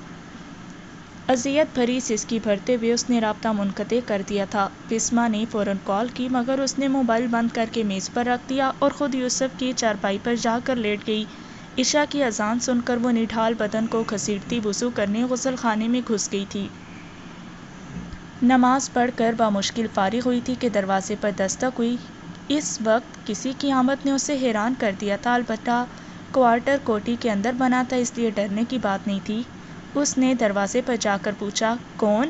अजियत भरी सिसकी भरते हुए उसने राब्ता मुनक़ते कर दिया था। बिस्मा ने फ़ौरन कॉल की, मगर उसने मोबाइल बंद करके मेज़ पर रख दिया और ख़ुद यूसुफ की चारपाई पर जाकर लेट गई। इशा की अजान सुनकर वो निढाल बदन को घसीटती वुज़ू करने गुस्ल खाने में घुस गई थी। नमाज पढ़कर बामुश्किल फारिग हुई थी कि दरवाजे पर दस्तक हुई। इस वक्त किसी की आमद ने उसे हैरान कर दिया था। अलबत्ता क्वार्टर कोठी के अंदर बना था, इसलिए डरने की बात नहीं थी। उसने दरवाजे पर जाकर पूछा, कौन?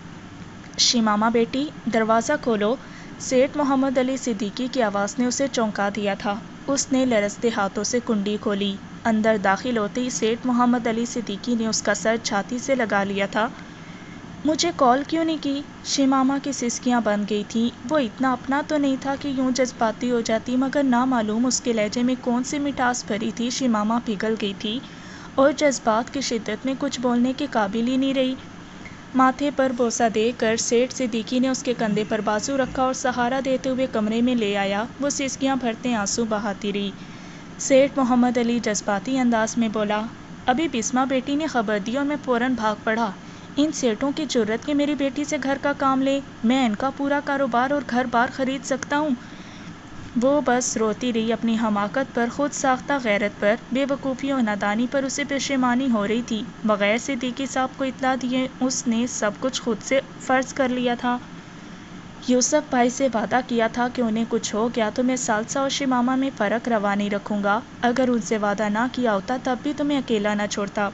शिमामा बेटी, दरवाज़ा खोलो। सेठ मोहम्मद अली सिद्दीकी की आवाज़ ने उसे चौंका दिया था। उसने लरजते हाथों से कुंडी खोली। अंदर दाखिल होते ही सेठ मोहम्मद अली सिद्दीकी ने उसका सर छाती से लगा लिया था। मुझे कॉल क्यों नहीं की? शिमामा की सिसकियाँ बन गई थीं। वो इतना अपना तो नहीं था कि यूं जज्बाती हो जाती, मगर नामालूम उसके लहजे में कौन सी मिठास भरी थी। शिमामा पिघल गई थी और जज्बात की शिद्दत में कुछ बोलने के काबिल ही नहीं रही। माथे पर बोसा देकर सेठ सिद्दीकी ने उसके कंधे पर बाजू रखा और सहारा देते हुए कमरे में ले आया। वो सिसकियाँ भरते आंसू बहाती रही। सेठ मोहम्मद अली जज्बाती अंदाज में बोला, अभी बिस्मा बेटी ने खबर दी और मैं फ़ौरन भाग पड़ा। इन सेठों की जुर्रत कि मेरी बेटी से घर का काम ले, मैं इनका पूरा कारोबार और घर बार खरीद सकता हूँ। वो बस रोती रही। अपनी हमाकत पर, खुद साख्ता गैरत पर, बेवकूफ़ी और नादानी पर उसे पेशेमानी हो रही थी। बग़ैर सिद्दीकी साहब को इत्तला दिए उसने सब कुछ खुद से फ़र्ज़ कर लिया था। यूसुफ भाई से वादा किया था कि उन्हें कुछ हो गया तो मैं सालसा और शिमामा में फ़र्क रवा नहीं रखूँगा। अगर उनसे वादा ना किया होता तब भी तुम्हें अकेला ना छोड़ता।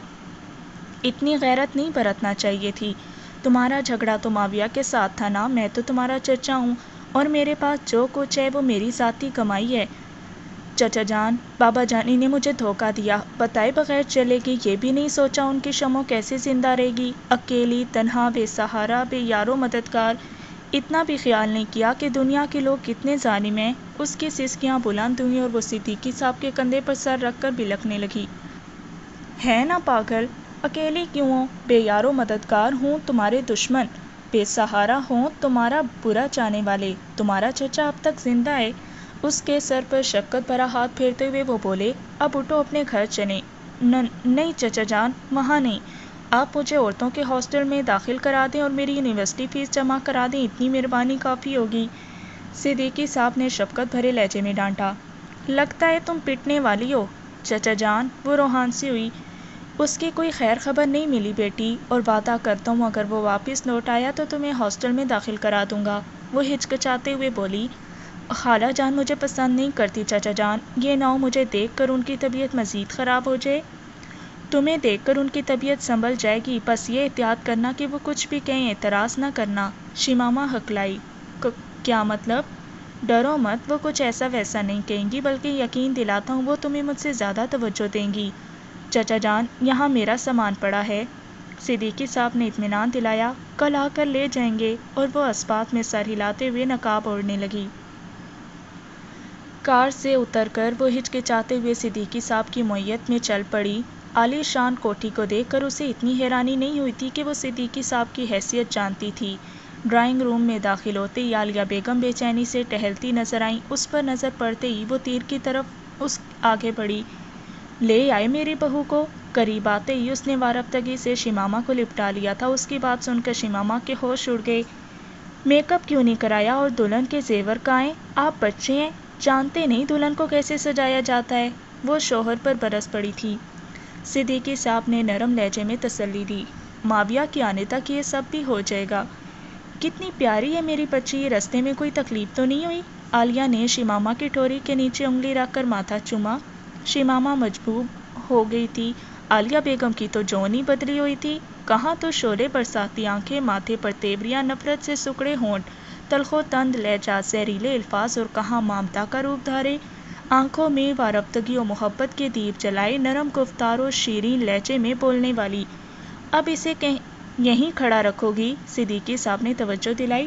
इतनी गैरत नहीं बरतना चाहिए थी। तुम्हारा झगड़ा तो माविया के साथ था ना, मैं तो तुम्हारा चचा हूँ और मेरे पास जो कुछ है वो मेरी ज़ाती कमाई है। चचा जान, बाबा जानी ने मुझे धोखा दिया, बताए बगैर चले गई। ये भी नहीं सोचा उनकी शमो कैसे ज़िंदा रहेगी, अकेली, तन्हा, बेसहारा, बेयारो मददगार। इतना भी ख्याल नहीं किया कि दुनिया के लोग कितने जालिम हैं। उसकी सिसकियाँ बुलंद हुई और वो सिद्दीकी साहब के कंधे पर सर रख कर बिलखने लगी। है ना पागल, अकेली क्यों हो? बेयारो मददगार हूँ तुम्हारे दुश्मन, बेसहारा हों तुम्हारा बुरा चाहने वाले। तुम्हारा चचा अब तक जिंदा है। उसके सर पर शक्कत भरा हाथ फेरते हुए वो बोले, अब उठो, अपने घर चलें। न, नहीं चचा जान, वहाँ नहीं। आप मुझे औरतों के हॉस्टल में दाखिल करा दें और मेरी यूनिवर्सिटी फ़ीस जमा करा दें, इतनी मेहरबानी काफ़ी होगी। सिद्दीकी साहब ने शफ़क़त भरे लहजे में डांटा। लगता है तुम पिटने वाली हो चचा जान। वो रूहान सी हुई। उसकी कोई खैर खबर नहीं मिली बेटी, और वादा करता हूँ अगर वो वापस लौट आया तो तुम्हें हॉस्टल में दाखिल करा दूंगा। वो हिचकिचाते हुए बोली, خالہ جان مجھے پسند نہیں کرتی چچا جان، یہ نہ ہو مجھے دیکھ کر ان کی طبیعت مزید خراب ہو جائے۔ تمہیں دیکھ کر ان کی طبیعت سنبھل جائے گی، بس یہ احتیاط کرنا کہ وہ کچھ بھی کہیں، اعتراض نہ کرنا۔ شیماما ہکلائی۔ کیا مطلب؟ ڈرو مت، وہ کچھ ایسا ویسا نہیں کہیں گی، بلکہ یقین دلاتا ہوں وہ تمہیں مجھ سے زیادہ توجہ دیں گی۔ چچا جان، یہاں میرا سامان پڑا ہے، صدیقی صاحب نے اطمینان دلایا، کل آ کر لے جائیں گے، اور وہ اسبات میں سر ہلاتے ہوئے نقاب اوڑھنے لگی۔ کار سے اتر کر وہ ہچکچاتے ہوئے صدیقی صاحب کی معیت میں چل پڑی۔ عالی شان کوٹھی کو دیکھ کر اسے اتنی حیرانی نہیں ہوئی تھی کہ وہ صدیقی صاحب کی حیثیت جانتی تھی۔ ڈرائنگ روم میں داخل ہوتے ہی عالیہ بیگم بے چینی سے ٹہلتی نظر آئیں۔ اس پر نظر پڑتے ہی وہ تیر کی طرف اس آگے بڑھی۔ لے آئے میری بہو کو؟ قریب آتے ہی اس نے وارفتگی سے شیماما کو لپٹا لیا تھا۔ اس کی بات سن کر شیماما کے ہوش اڑ گئے۔ میک اپ کیوں نہیں کرایا اور دلہن کے زیور کہاں ہیں؟ آپ بچے ہیں، جانتے نہیں دلہن کو کیسے سجایا جاتا ہے۔ وہ شوہر پر برس پڑی تھی۔ صدیقی صاحب نے نرم لہجے میں تسلی دی۔ ماویہ کے آنے تک یہ سب بھی ہو جائے گا۔ کتنی پیاری ہے میری بچی، رستے میں کوئی تکلیف تو نہیں ہوئی؟ عالیہ نے شیماما کی ٹھوری کے نیچے انگلی رکھ کر ماتھا چوما۔ شیماما مجذوب ہو گئی تھی۔ عالیہ بیگم کی تو جون ہی بدلی ہوئی تھی، کہاں تو شعلے برساتی آنکھیں، ماتھے پر تیوریاں، نفرت سے سکڑے ہونٹ، تلخ و تند لہجہ، زہریلے الفاظ، اور کہاں ممتا کا روپ دھارے، آنکھوں میں وارفتگی و محبت کے دیپ جلائے، نرم گفتار و شیریں لہجے میں بولنے والی۔ اب اسے یہیں کھڑا رکھو گی؟ صدیقی صاحب نے توجہ دلائی۔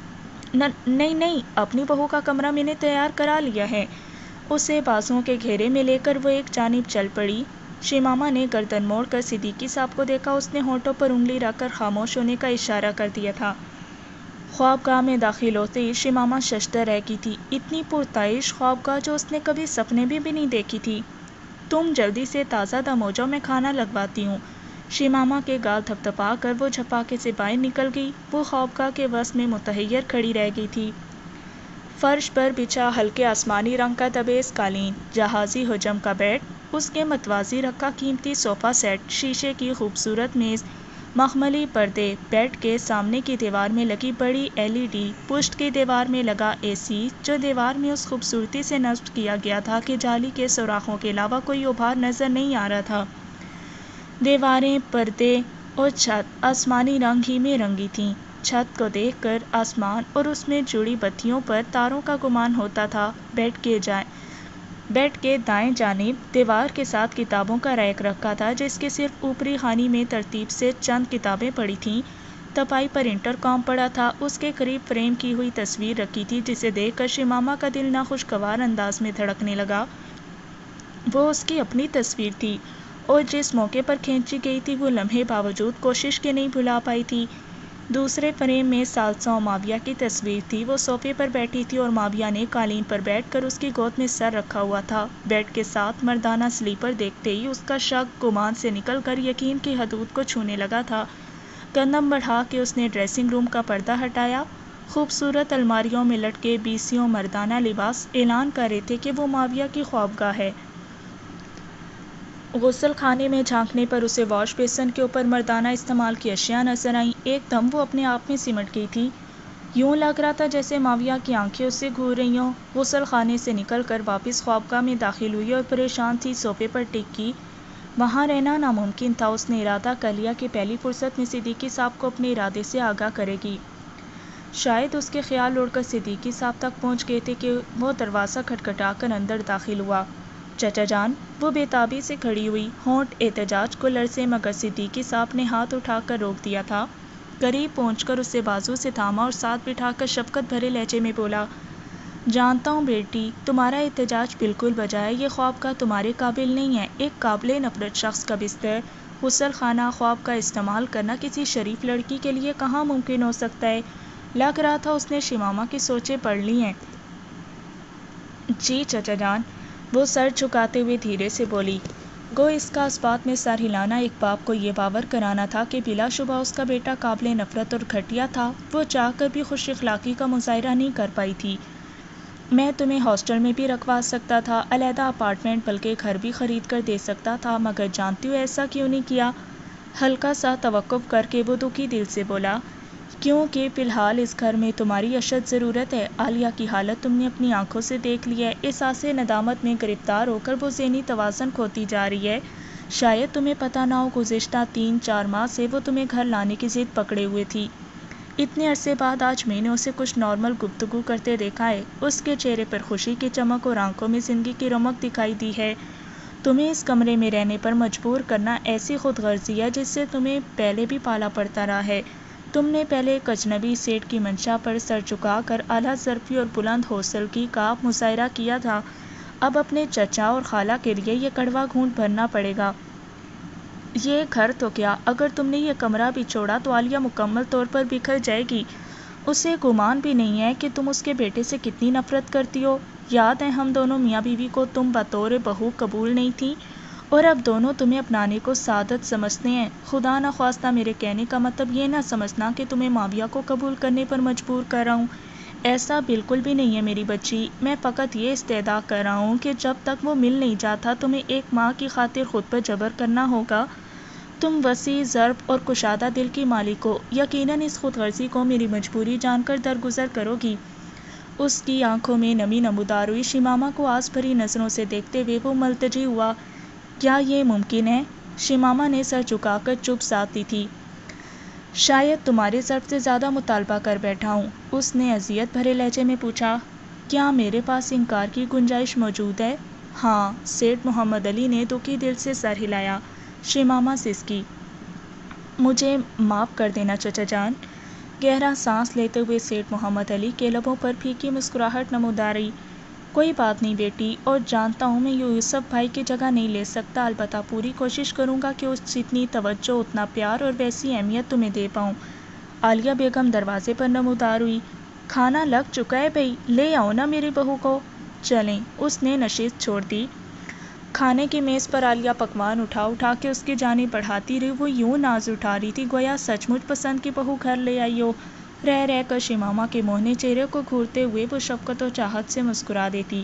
نہیں نہیں، اپنی بہو کا کمرہ میں نے تیار کرا لیا ہے۔ اسے بازوؤں کے گھیرے میں لے کر وہ ایک جانب چل پڑی۔ شیماما نے گردن موڑ کر صدیقی صاحب کو دیکھا۔ اس نے ہونٹوں پر انگلی رکھ کر خاموش ہونے کا اشارہ کر دیا تھا۔ خوابگاہ میں داخل ہوتے ہی شیماما ششدر رہ گئی تھی۔ اتنی پرتعیش خوابگاہ جو اس نے کبھی سپنے میں بھی نہیں دیکھی تھی۔ تم جلدی سے تازہ دم ہو جاؤ، میں کھانا لگواتی ہوں۔ شیماما کے گال تھپ تھپا کر وہ جھپاکے سے باہر نکل گئی۔ وہ خوابگاہ کے وسط میں متحیر کھڑی رہ گئی تھی۔ فرش پر بچھا ہلکے آسمانی رنگ کا تبیز قالین، جہازی حجم کا بیڈ، اس کے متوازی رکھا قیمتی صوفہ سیٹ، شیشے کی خوبصورت میز، مخملی پردے، بیڈ کے سامنے کی دیوار میں لگی بڑی ایل ای ڈی، پشت کی دیوار میں لگا اے سی جو دیوار میں اس خوبصورتی سے نصب کیا گیا تھا کہ جالی کے سوراخوں کے علاوہ کوئی ابھار نظر نہیں آ رہا تھا۔ دیواریں، پردے اور چھت آسمانی رنگ ہی میں رنگی تھیں۔ چھت کو دیکھ کر آسمان اور اس میں جڑی بتیوں پر تاروں کا گمان ہوتا تھا۔ بیڈ کے جائیں بیڈ کے دائیں جانب دیوار کے ساتھ کتابوں کا ریک رکھا تھا، جس کے صرف اوپری خانے میں ترتیب سے چند کتابیں پڑی تھیں۔ تپائی پر انٹر کام پڑا تھا۔ اس کے قریب فریم کی ہوئی تصویر رکھی تھی، جسے دیکھ کر شیماما کا دل ناخوشگوار انداز میں دھڑکنے لگا۔ وہ اس کی اپنی تصویر تھی، اور جس موقع پر کھینچی گئی تھی وہ لمحے باوجود کوشش کے نہیں بھلا پائی تھی۔ دوسرے فریم میں ثالثہ و ماویہ کی تصویر تھی۔ وہ صوفے پر بیٹھی تھی اور ماویہ نے قالین پر بیٹھ کر اس کی گود میں سر رکھا ہوا تھا۔ بیڈ کے ساتھ مردانہ سلیپر دیکھتے ہی اس کا شک گمان سے نکل کر یقین کی حدود کو چھونے لگا تھا۔ قدم بڑھا کے اس نے ڈریسنگ روم کا پردہ ہٹایا۔ خوبصورت الماریوں میں لٹکے بیسیوں مردانہ لباس اعلان کر رہے تھے کہ وہ ماویہ کی خوابگاہ ہے۔ غسل خانے میں جھانکنے پر اسے واش بیسن کے اوپر مردانہ استعمال کی اشیاء نظر آئیں۔ ایک دم وہ اپنے آپ میں سمٹ گئی تھی۔ یوں لگ رہا تھا جیسے ماویہ کی آنکھیں اس سے گھور رہی ہوں۔ غسل خانے سے نکل کر واپس خوابگاہ میں داخل ہوئی اور پریشان سی صوفے پر ٹکی۔ وہاں رہنا ناممکن تھا۔ اس نے ارادہ کر لیا کہ پہلی فرصت میں صدیقی صاحب کو اپنے ارادے سے آگاہ کرے گی۔ شاید اس کے خیال اڑ کر صدیقی صاحب تک پہنچ گئے تھے کہ وہ دروازہ کھٹکھٹا کر اندر داخل ہوا۔ چچا جان، وہ بے تابی سے کھڑی ہوئی، ہونٹ احتجاج کو لرزے، مگر صدیقی صاحب نے ہاتھ اٹھا کر روک دیا تھا۔ قریب پہنچ کر اسے بازو سے تھاما اور ساتھ بٹھا کر شفقت بھرے لہجے میں بولا، جانتا ہوں بیٹی، تمہارا احتجاج بالکل بجا ہے۔ یہ خوابگاہ تمہارے قابل نہیں ہے۔ ایک قابل نفرت شخص کا بستر، غسل خانہ، خواب کا استعمال کرنا کسی شریف لڑکی کے لیے کہاں ممکن ہو سکتا ہے؟ لگ رہا تھا اس نے شیماما کی سوچیں پڑھ لی ہیں۔ جی چچا جان، وہ سر جھکاتے ہوئے دھیرے سے بولی۔ گو اس کا اس بات میں سر ہلانا ایک باپ کو یہ باور کرانا تھا کہ بلا شبہ اس کا بیٹا قابل نفرت اور گھٹیا تھا۔ وہ چاہ کر بھی خوش اخلاقی کا مظاہرہ نہیں کر پائی تھی۔ میں تمہیں ہاسٹل میں بھی رکھوا سکتا تھا، علیحدہ اپارٹمنٹ بلکہ گھر بھی خرید کر دے سکتا تھا، مگر جانتی ہو ایسا کیوں نہیں کیا؟ ہلکا سا توقف کر کے وہ دکھی دل سے بولا، کیونکہ فی الحال اس گھر میں تمہاری اشد ضرورت ہے۔ عالیہ کی حالت تم نے اپنی آنکھوں سے دیکھ لی ہے۔ احساس ندامت میں گرفتار ہو کر وہ ذہنی توازن کھوتی جا رہی ہے۔ شاید تمہیں پتہ نہ ہو، گزشتہ تین چار ماہ سے وہ تمہیں گھر لانے کی ضد پکڑے ہوئے تھی۔ اتنے عرصے بعد آج میں نے اسے کچھ نارمل گفتگو کرتے دیکھا ہے۔ اس کے چہرے پر خوشی کی چمک اور آنکھوں میں زندگی کی رمق دکھائی دی ہے۔ تمہیں اس کمرے میں رہنے پر مجبور کرنا ایسی خود غرضی ہے جس سے تمہیں پہلے بھی پالا پڑتا رہا ہے۔ تم نے پہلے ایک اجنبی سیٹ کی منشا پر سر جھکا کر اعلیٰ ظرفی اور بلند حوصلگی کا مظاہرہ کیا تھا، اب اپنے چچا اور خالہ کے لیے یہ کڑوا گھونٹ بھرنا پڑے گا۔ یہ گھر تو کیا، اگر تم نے یہ کمرہ بھی چھوڑا تو عالیہ مکمل طور پر بکھر جائے گی۔ اسے گمان بھی نہیں ہے کہ تم اس کے بیٹے سے کتنی نفرت کرتی ہو۔ یاد ہے ہم دونوں میاں بیوی کو تم بطور بہو قبول نہیں تھی، اور اب دونوں تمہیں اپنانے کو سعادت سمجھتے ہیں۔ خدا نخواستہ میرے کہنے کا مطلب یہ نہ سمجھنا کہ تمہیں معاویہ کو قبول کرنے پر مجبور کر رہا ہوں، ایسا بالکل بھی نہیں ہے میری بچی۔ میں فقط یہ استدعا کر رہا ہوں کہ جب تک وہ مل نہیں جاتا تمہیں ایک ماں کی خاطر خود پر جبر کرنا ہوگا۔ تم وسیع ضرب اور کشادہ دل کی مالک ہو، یقیناً اس خود غرضی کو میری مجبوری جان کر درگزر کرو گی۔ اس کی آنکھوں میں نمی نمودار ہوئی۔ شمامہ کو آس بھری نظروں سے دیکھتے ہوئے وہ ملتجی ہوا۔ کیا یہ ممکن ہے؟ شمامہ نے سر جھکا کر چپ سادھ لی تھی۔ شاید تمہارے ضرب سے زیادہ مطالبہ کر بیٹھا ہوں، اس نے اذیت بھرے لہجے میں پوچھا۔ کیا میرے پاس انکار کی گنجائش موجود ہے؟ ہاں، سیٹھ محمد علی نے دکھی دل سے سر ہلایا۔ شمامہ سسکی۔ مجھے معاف کر دینا چچا جان۔ گہرا سانس لیتے ہوئے سیٹھ محمد علی کے لبوں پر پھیکی مسکراہٹ نمودار رہی۔ کوئی بات نہیں بیٹی، اور جانتا ہوں میں یوسف بھائی کی جگہ نہیں لے سکتا، البتہ پوری کوشش کروں گا کہ اس جتنی توجہ، اتنا پیار اور ویسی اہمیت تمہیں دے پاؤں۔ عالیہ بیگم دروازے پر نمودار ہوئی۔ کھانا لگ چکا ہے بھئی، لے آؤ نا میری بہو کو۔ چلیں، اس نے نشست چھوڑ دی۔ کھانے کی میز پر عالیہ پکوان اٹھا اٹھا کے اس کی جانب بڑھاتی رہی۔ وہ یوں ناز اٹھا رہی تھی گویا سچ مچ پسند کی بہو گھر لے آئی ہو۔ رہ رہ کر شمامہ کے موہنے چہرے کو گھورتے ہوئے وہ شفقت و چاہت سے مسکرا دیتی۔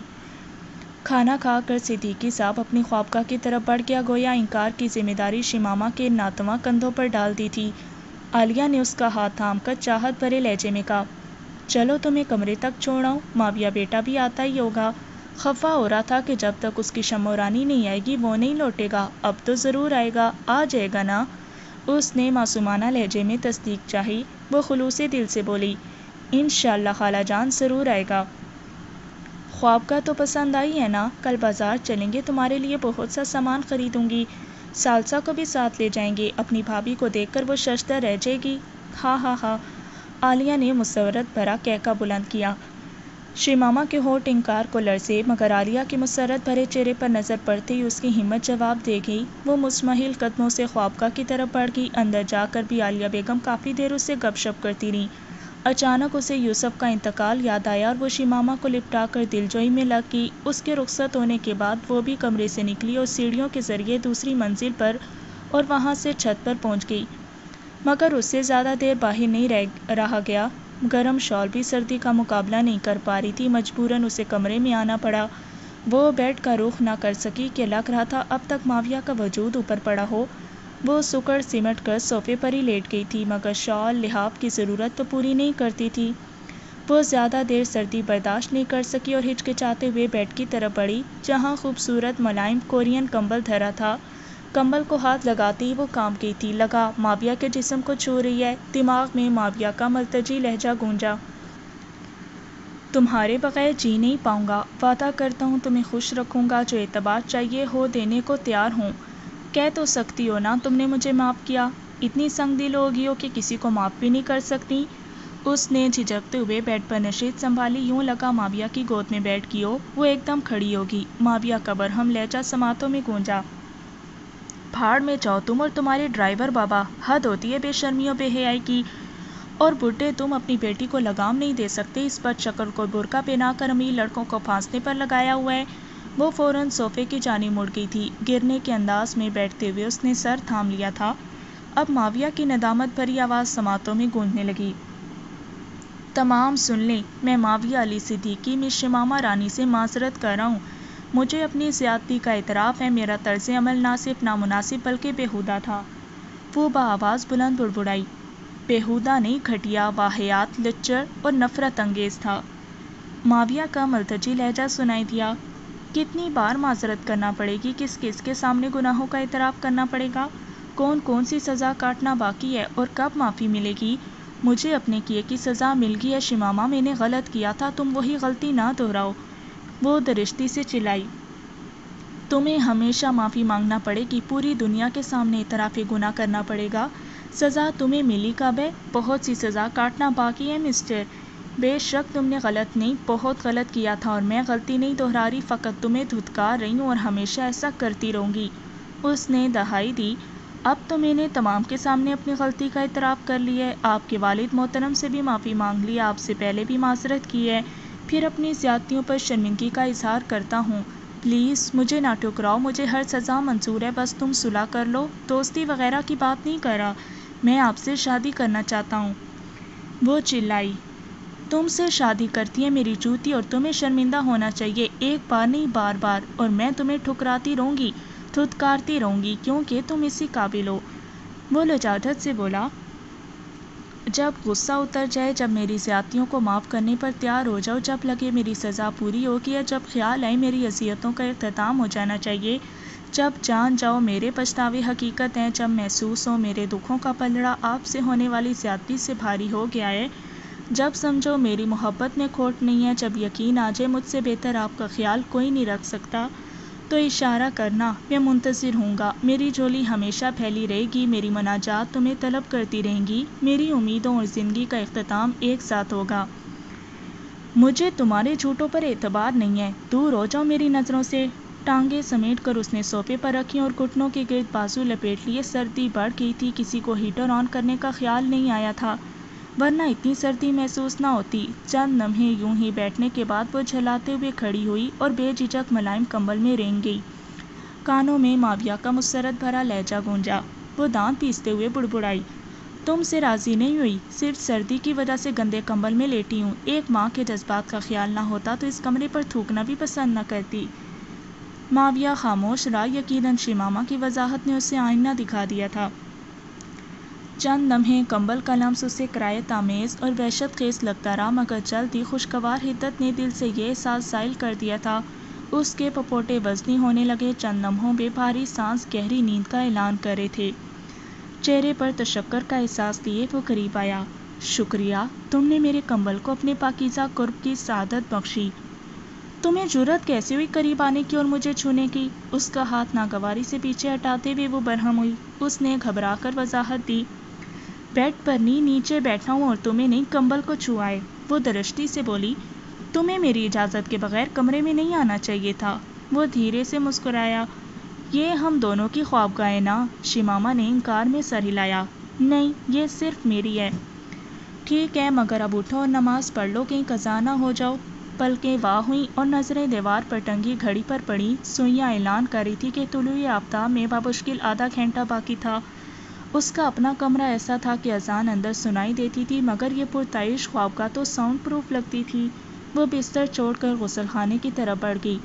کھانا کھا کر صدیقی صاحب اپنی خوابگاہ کی طرف بڑھ گیا، گویا انکار کی ذمہ داری شمامہ کے ناتواں کندھوں پر ڈال دی تھی۔ عالیہ نے اس کا ہاتھ تھام کر چاہت بھرے لہجے میں کہا، چلو تمہیں کمرے تک چھوڑ آؤں، معاویہ بیٹا بھی آتا ہی ہوگا۔ خفا ہو رہا تھا کہ جب تک اس کی شمع رانی نہیں آئے گی وہ نہیں لوٹے گا، اب تو ضرور آئے گا، آ جائے گا نا؟ اس نے معصومانہ لہجے میں تصدیق چاہی۔ وہ خلوص دل سے بولی، انشاءاللہ خالہ جان ضرور آئے گا۔ خوابگاہ تو پسند آئی ہے نا؟ کل بازار چلیں گے، تمہارے لیے بہت سا سامان خریدوں گی، ثالثہ کو بھی ساتھ لے جائیں گے، اپنی بھابھی کو دیکھ کر وہ ششدر رہ جائے گی۔ ہاں ہاں ہاں، عالیہ نے مسرت بھرا کہکا بلند کیا۔ شمامہ کے ہونٹ انکار کو لرزے، مگر عالیہ کے مسرت بھرے چہرے پر نظر پڑتے ہی اس کی ہمت جواب دے گئی۔ وہ مزمحل قدموں سے خوابگاہ کی طرف بڑھ گئی۔ اندر جا کر بھی عالیہ بیگم کافی دیر اس سے گپ شپ کرتی رہیں۔ اچانک اسے یوسف کا انتقال یاد آیا اور وہ شمامہ کو لپٹا کر دل جوئی میں لگ گئی۔ اس کے رخصت ہونے کے بعد وہ بھی کمرے سے نکلی اور سیڑھیوں کے ذریعے دوسری منزل پر اور وہاں سے چھت پر پہنچ گئی، مگر اس سے زیادہ دیر باہر نہیں رہ رہا گیا۔ گرم شال بھی سردی کا مقابلہ نہیں کر پا رہی تھی، مجبوراً اسے کمرے میں آنا پڑا۔ وہ بیڈ کا رخ نہ کر سکی کہ لگ رہا تھا اب تک معاویہ کا وجود اوپر پڑا ہو۔ وہ سکڑ سمٹ کر صوفے پر ہی لیٹ گئی تھی، مگر شال لحاف کی ضرورت تو پوری نہیں کرتی تھی۔ وہ زیادہ دیر سردی برداشت نہیں کر سکی اور ہچکچاتے ہوئے بیڈ کی طرف بڑھی، جہاں خوبصورت ملائم کورین کمبل دھرا تھا۔ کمبل کو ہاتھ لگاتے ہی وہ کانپ گئی تھی۔ لگا معاویہ کے جسم کو چھو رہی ہے۔ دماغ میں معاویہ کا ملتجی لہجہ گونجا، تمہارے بغیر جی نہیں پاؤں گا، وعدہ کرتا ہوں تمہیں خوش رکھوں گا، جو اعتبار چاہیے ہو دینے کو تیار ہوں۔ کہہ تو سکتی ہو نا تم نے مجھے معاف کیا؟ اتنی سنگ دل ہوگی ہو کہ کسی کو معاف بھی نہیں کر سکتی؟ اس نے جھجکتے ہوئے بیڈ پر نشست سنبھالی، یوں لگا معاویہ کی گود میں بیٹھ گئی ہو۔ وہ ایک دم کھڑی ہوگی۔ معاویہ کا برہم لہجہ سماعتوں میں گونجا، بھاڑ میں جاؤ تم اور تمہارے ڈرائیور بابا، حد ہوتی ہے بے شرمی و بے حیائی کی، اور بڈھے تم اپنی بیٹی کو لگام نہیں دے سکتے، اس بد شکل کو برقع پہنا کر امیر لڑکوں کو پھانسنے پر لگایا ہوا ہے۔ وہ فوراً صوفے کی جانب مڑ گئی تھی۔ گرنے کے انداز میں بیٹھتے ہوئے اس نے سر تھام لیا تھا۔ اب معاویہ کی ندامت بھری آواز سماعتوں میں گونجنے لگی، تمام سن لیں، میں معاویہ علی صدیقی مس شمامہ رانی سے معذرت کر رہا ہوں۔ مجھے اپنی زیادتی کا اعتراف ہے، میرا طرز عمل نہ صرف نامناسب بلکہ بیہودہ تھا۔ وہ بآواز بلند بڑبڑائی، बेहुदा नहीं, घटिया, वाहियात, लच्चर और नफरत अंगेज था। माविया का मलतजी लहजा सुनाई दिया। कितनी बार माजरत करना पड़ेगी? किस किस के सामने गुनाहों का इतराफ़ करना पड़ेगा? कौन कौन सी सज़ा काटना बाकी है और कब माफ़ी मिलेगी? मुझे अपने किए की सज़ा मिल गई है शिमामा, मैंने गलत किया था, तुम वही गलती ना दोहराओ। वो दरिश्ती से चिल्लाई। तुम्हें हमेशा माफ़ी मांगना पड़ेगी, पूरी दुनिया के सामने इतराफ़ गुनाह करना पड़ेगा। सज़ा तुम्हें मिली कब है? बहुत सी सज़ा काटना बाकी है मिस्टर। बेशक तुमने गलत नहीं, बहुत गलत किया था और मैं गलती नहीं दोहरा रही, फ़कत तुम्हें धुतकार रही हूँ और हमेशा ऐसा करती रहूँगी। उसने दहाई दी। अब तो मैंने तमाम के सामने अपनी गलती का इतराफ़ कर लिया है, आपके वालिद मोहतरम से भी माफ़ी मांग ली, आपसे पहले भी माजरत की है, फिर अपनी ज़्यादतियों पर शर्मिंदगी का इजहार करता हूँ। प्लीज़ मुझे ना ठुकराओ, मुझे हर सज़ा मंजूर है, बस तुम सुलह कर लो। दोस्ती वगैरह की बात नहीं कर रहा, मैं आपसे शादी करना चाहता हूँ। वो चिल्लाई। तुमसे शादी करती है मेरी जूती और तुम्हें शर्मिंदा होना चाहिए, एक बार नहीं बार बार, और मैं तुम्हें ठुकराती रहूँगी, धुतकारती रहूँगी, क्योंकि तुम इसी काबिल हो। वो लजाजत से बोला। जब गुस्सा उतर जाए, जब मेरी ज़्यादतियों को माफ़ करने पर तैयार हो जाओ, जब लगे मेरी सज़ा पूरी होगी, या जब ख्याल आए मेरी अज़ियतों का इख्तिताम हो जाना चाहिए, जब जान जाओ मेरे पछतावे हकीकत हैं, जब महसूस हो मेरे दुखों का पलड़ा आपसे होने वाली ज़्यादती से भारी हो गया है, जब समझो मेरी मोहब्बत में खोट नहीं है, जब यकीन आ जाए मुझसे बेहतर आपका ख्याल कोई नहीं रख सकता, तो इशारा करना, मैं मुंतज़िर हूँगा। मेरी झोली हमेशा फैली रहेगी, मेरी मनाजात तुम्हें तलब करती रहेंगी, मेरी उम्मीदों और ज़िंदगी का इख्तिताम एक साथ होगा। मुझे तुम्हारे झूठों पर एतबार नहीं है, दूर हो जाओ मेरी नज़रों से। टांगे समेट कर उसने सोफे पर रखी और घुटनों के गिर्द बाजू लपेट लिए। सर्दी बढ़ गई थी, किसी को हीटर ऑन करने का ख्याल नहीं आया था, वरना इतनी सर्दी महसूस ना होती। चंद लम्हे यूं ही बैठने के बाद वो झलाते हुए खड़ी हुई और बेझिझक मुलायम कंबल में रेंग गई। कानों में माविया का मुसरत भरा लहजा गूंजा। वो दांत पीसते हुए बुड़बुड़ाई। तुमसे राज़ी नहीं हुई, सिर्फ सर्दी की वजह से गंदे कंबल में लेटी हूँ। एक माँ के जज्बात का ख्याल ना होता तो इस कमरे पर थूकना भी पसंद न करती। माविया खामोश रहा। यकीनन शिमामा की वजाहत ने उसे आईना दिखा दिया था। चंद लम्हे कंबल का लम्स उसे किरायत आमेज़ और वहशत खेज लगता रहा, मगर जल्द ही खुशगवार हिद्दत ने दिल से ये एहसास ज़ाहिल कर दिया था। उसके पपोटे वज़नी होने लगे। चंद लम्हों में भारी सांस गहरी नींद का ऐलान कर रहे थे। चेहरे पर तशक्कर का एहसास लिए वो करीब आया। शुक्रिया, तुमने मेरे कंबल को अपने पाकीज़ा कुर्ब की सादत बख्शी। तुम्हें जुर्रत कैसे हुई करीब आने की और मुझे छूने की? उसका हाथ नागवारी से पीछे हटाते हुए वो बरहम हुई। उसने घबरा कर वजाहत दी। बेड पर नहीं, नीचे बैठा हूँ और तुम्हें नहीं, कंबल को छुआए। वो दरश्ती से बोली। तुम्हें मेरी इजाज़त के बगैर कमरे में नहीं आना चाहिए था। वो धीरे से मुस्कुराया। ये हम दोनों की ख्वाबगाह ना? शिमामा ने इनकार में सर हिलाया। नहीं, ये सिर्फ मेरी है। ठीक है, मगर अब उठो और नमाज पढ़ लो, कहीं कज़ा ना हो जाओ। पलकें वाह हुई और नज़रें दीवार पर टंगी घड़ी पर पड़ी। सुइयाँ ऐलान कर रही थी कि तुलुए आफ्ताब में बामुश्किल आधा घंटा बाकी था। उसका अपना कमरा ऐसा था कि अजान अंदर सुनाई देती थी, मगर ये पुरताइश ख्वाबगाह तो साउंड प्रूफ लगती थी। वो बिस्तर छोड़कर गुस्ल खाने की तरफ बढ़ गई।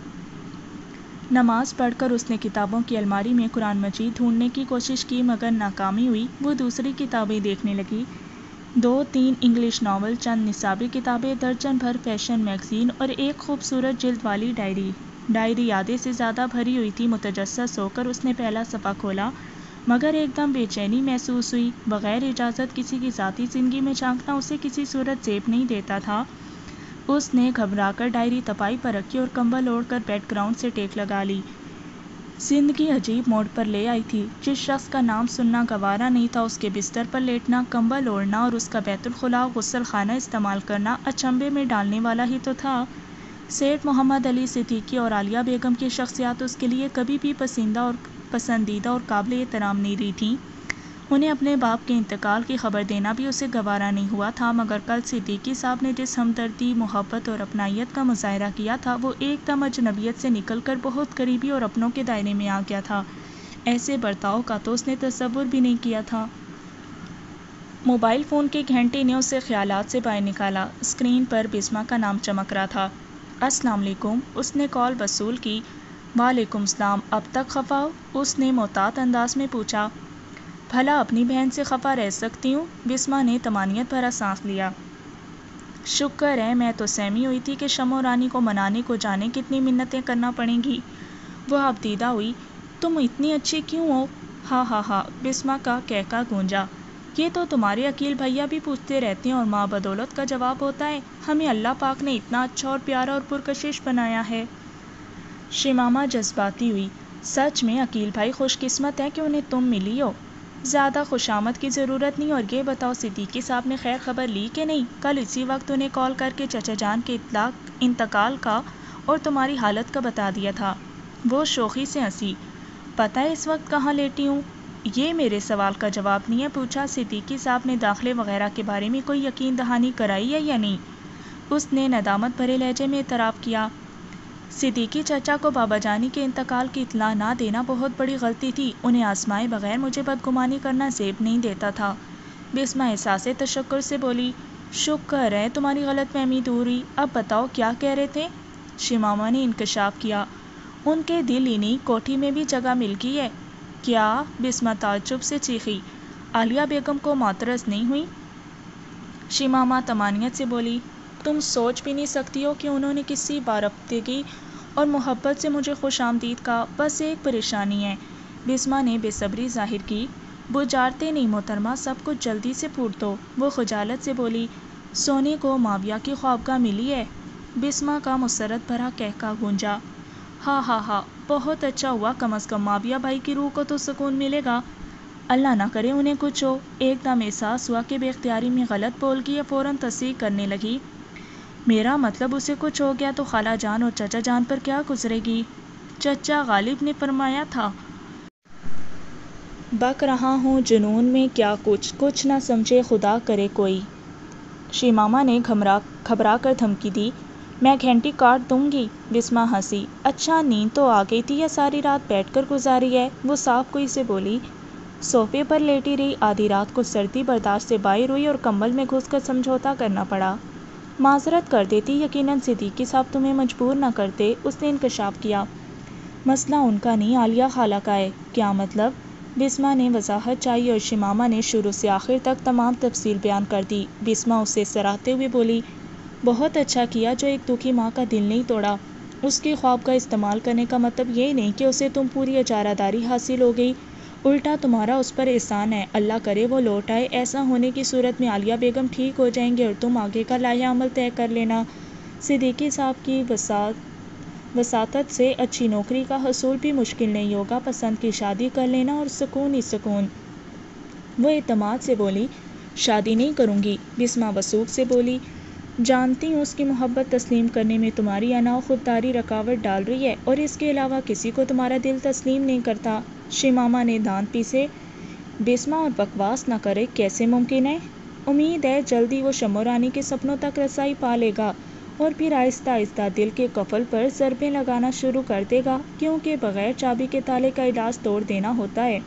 नमाज पढ़कर उसने किताबों की अलमारी में कुरान मजीद ढूंढने की कोशिश की, मगर नाकामी हुई। वो दूसरी किताबें देखने लगी। दो तीन इंग्लिश नावल, चंद निसाबी किताबें, दर्जन भर फैशन मैगजीन और एक खूबसूरत जिल्द वाली डायरी। डायरी यादें से ज़्यादा भरी हुई थी। मुतजस्सस होकर उसने पहला सफ़ा खोला, मगर एकदम बेचैनी महसूस हुई। बग़ैर इजाज़त किसी की ज़ाती ज़िंदगी में झांकना उसे किसी सूरत ज़ेब नहीं देता था। उसने घबराकर डायरी तपाई पर रखी और कंबल ओढ़कर बैकग्राउंड से टेक लगा ली। ज़िंदगी अजीब मोड़ पर ले आई थी। जिस शख्स का नाम सुनना गवारा नहीं था, उसके बिस्तर पर लेटना, कंबल ओढ़ना और उसका बैतुल खुला गुस्ल खाना इस्तेमाल करना अचंभे में डालने वाला ही तो था। सेठ मोहम्मद अली सिद्दीकी और आलिया बेगम की शख्सियत उसके लिए कभी भी पसंदीदा और पसंदीदा और काबिल एहतराम नहीं रही थी। उन्हें अपने बाप के इंतकाल की खबर देना भी उसे गवारा नहीं हुआ था, मगर कल सिद्दीकी साहब ने जिस हमदर्दी, मोहब्बत और अपनाइयत का मुजाहरा किया था, वो एकदम अजनबियत से निकलकर बहुत करीबी और अपनों के दायरे में आ गया था। ऐसे बर्ताव का तो उसने तसव्वुर भी नहीं किया था। मोबाइल फ़ोन के घंटे ने उसे ख्यालात से बाहर निकाला। स्क्रीन पर बिस्मा का नाम चमक रहा था। अस्सलाम वालेकुम, उसने कॉल वसूल की। वालेकुम सलाम, अब तक खफा हो? उसने मोहतात अंदाज में पूछा। بھلا اپنی بہن سے خفا رہ سکتی ہوں؟ بسما نے طمانینت بھرا سانس لیا۔ شکر ہے میں تو سہمی ہوئی تھی کہ شمو رانی کو منانے کو جانے کتنی منتیں کرنا پڑیں گی۔ وہ اب دیدہ ہوئی۔ تم اتنی اچھی کیوں ہو؟ ہاں ہاں ہاں بسما کا کہکا گونجا۔ یہ تو تمہارے عقیل بھیا بھی پوچھتے رہتے ہیں اور ماں بدولت کا جواب ہوتا ہے، ہمیں اللہ پاک نے اتنا اچھا اور پیارا اور پرکشش بنایا ہے۔ شمامہ جذباتی ہوئی۔ سچ میں عقیل بھائی خوش قسمت ہے کہ انہیں تم ملی ہو۔ زیادہ خوشامد کی ضرورت نہیں، اور یہ بتاؤ صدیقی صاحب نے خیر خبر لی کہ نہیں؟ کل اسی وقت انہیں کال کر کے چچا جان کے اطلاق انتقال کا اور تمہاری حالت کا بتا دیا تھا۔ وہ شوخی سے ہنسی۔ پتہ ہے اس وقت کہاں لیٹی ہوں؟ یہ میرے سوال کا جواب نہیں ہے، پوچھا صدیقی صاحب نے داخلے وغیرہ کے بارے میں کوئی یقین دہانی کرائی ہے یا نہیں؟ اس نے ندامت بھرے لہجے میں اعتراف کیا۔ صدیقی چچا کو بابا جانی کے انتقال کی اطلاع نہ دینا بہت بڑی غلطی تھی، انہیں آزمائے بغیر مجھے بدگمانی کرنا زیب نہیں دیتا تھا۔ بسما احساس تشکر سے بولی۔ شکر ہے تمہاری غلط فہمی دور ہوئی، اب بتاؤ کیا کہہ رہے تھے؟ شمامہ نے انکشاف کیا۔ ان کے دل ہی کوٹھی میں بھی جگہ مل گئی ہے۔ کیا؟ بسما تعجب سے چیخی۔ عالیہ بیگم کو معترض نہیں ہوئی؟ شمامہ طمانینت سے بولی۔ تم سوچ بھی نہیں سکتی ہو کہ انہوں نے کسی بارفتگی اور محبت سے مجھے خوش آمدید کہا، بس ایک پریشانی ہے۔ بسما نے بے صبری ظاہر کی۔ بجھارتے نہیں محترمہ، سب کچھ جلدی سے پھوٹ دو۔ وہ خجالت سے بولی۔ سونے کو ماویہ کی خوابگاہ ملی ہے؟ بسما کا مسرت بھرا کہکا گونجا۔ ہاں ہاں ہاں بہت اچھا ہوا، کم از کم ماویہ بھائی کی روح کو تو سکون ملے گا۔ اللہ نہ کرے انہیں کچھ ہو۔ ایک دم احساس ہوا کہ بے اختیاری میں غلط بول گئی، فوراً تصحیح کرنے لگی۔ میرا مطلب اسے کچھ ہو گیا تو خالہ جان اور چچا جان پر کیا گزرے گی؟ چچا غالب نے فرمایا تھا۔ بک رہا ہوں جنون میں کیا کچھ کچھ نہ سمجھے خدا کرے کوئی۔ شمامہ نے گھبرا کر دھمکی دی۔ میں گھنٹی کاٹ دوں گی۔ بسما ہنسی۔ اچھا نیند تو آ گئی تھی یا ساری رات بیٹھ کر گزاری ہے؟ وہ صاف کوئی سے بولی۔ صوفے پر لیٹی رہی، آدھی رات کو سردی برداشت سے باہر ہوئی اور کمبل میں گھس کر سمجھوتا کرنا پڑا۔ معذرت کر دیتی، یقیناً صدیقی صاحب تمہیں مجبور نہ کرتے، اس نے انکشاف کیا۔ مسئلہ ان کا نہیں، عالیہ خالہ کا ہے۔ کیا مطلب؟ بسما نے وضاحت چاہی اور شمامہ نے شروع سے آخر تک تمام تفصیل بیان کر دی۔ بسما اسے سراہتے ہوئے بولی۔ بہت اچھا کیا جو ایک دکھی ماں کا دل نہیں توڑا۔ اس کی خواب کا استعمال کرنے کا مطلب یہ نہیں کہ اسے تم پوری اجارہ داری حاصل ہو گئی، الٹا تمہارا اس پر احسان ہے، اللہ کرے وہ لوٹ آئے۔ ایسا ہونے کی صورت میں عالیہ بیگم ٹھیک ہو جائیں گے اور تم آگے کا لائحہ عمل طے کر لینا۔ صدیقی صاحب کی وساطت سے اچھی نوکری کا حصول بھی مشکل نہیں ہوگا، پسند کی شادی کر لینا اور سکون ہی سکون۔ وہ اعتماد سے بولی۔ شادی نہیں کروں گی، بسما وثوق سے بولی۔ جانتی ہوں اس کی محبت تسلیم کرنے میں تمہاری انا و خودداری رکاوٹ ڈال رہی ہے، اور اس کے علاوہ کسی کو تمہارا دل تسلیم نہیں کرتا۔ شمامہ نے دانت پیسے۔ بسما اور بکواس نہ کرے، کیسے ممکن ہے؟ امید ہے جلدی وہ شمو رانی کے سپنوں تک رسائی پا لے گا اور پھر آہستہ آہستہ دل کے قفل پر ضربیں لگانا شروع کر دے گا، کیونکہ بغیر چابی کے تالے کا علاج توڑ دینا ہوتا ہے۔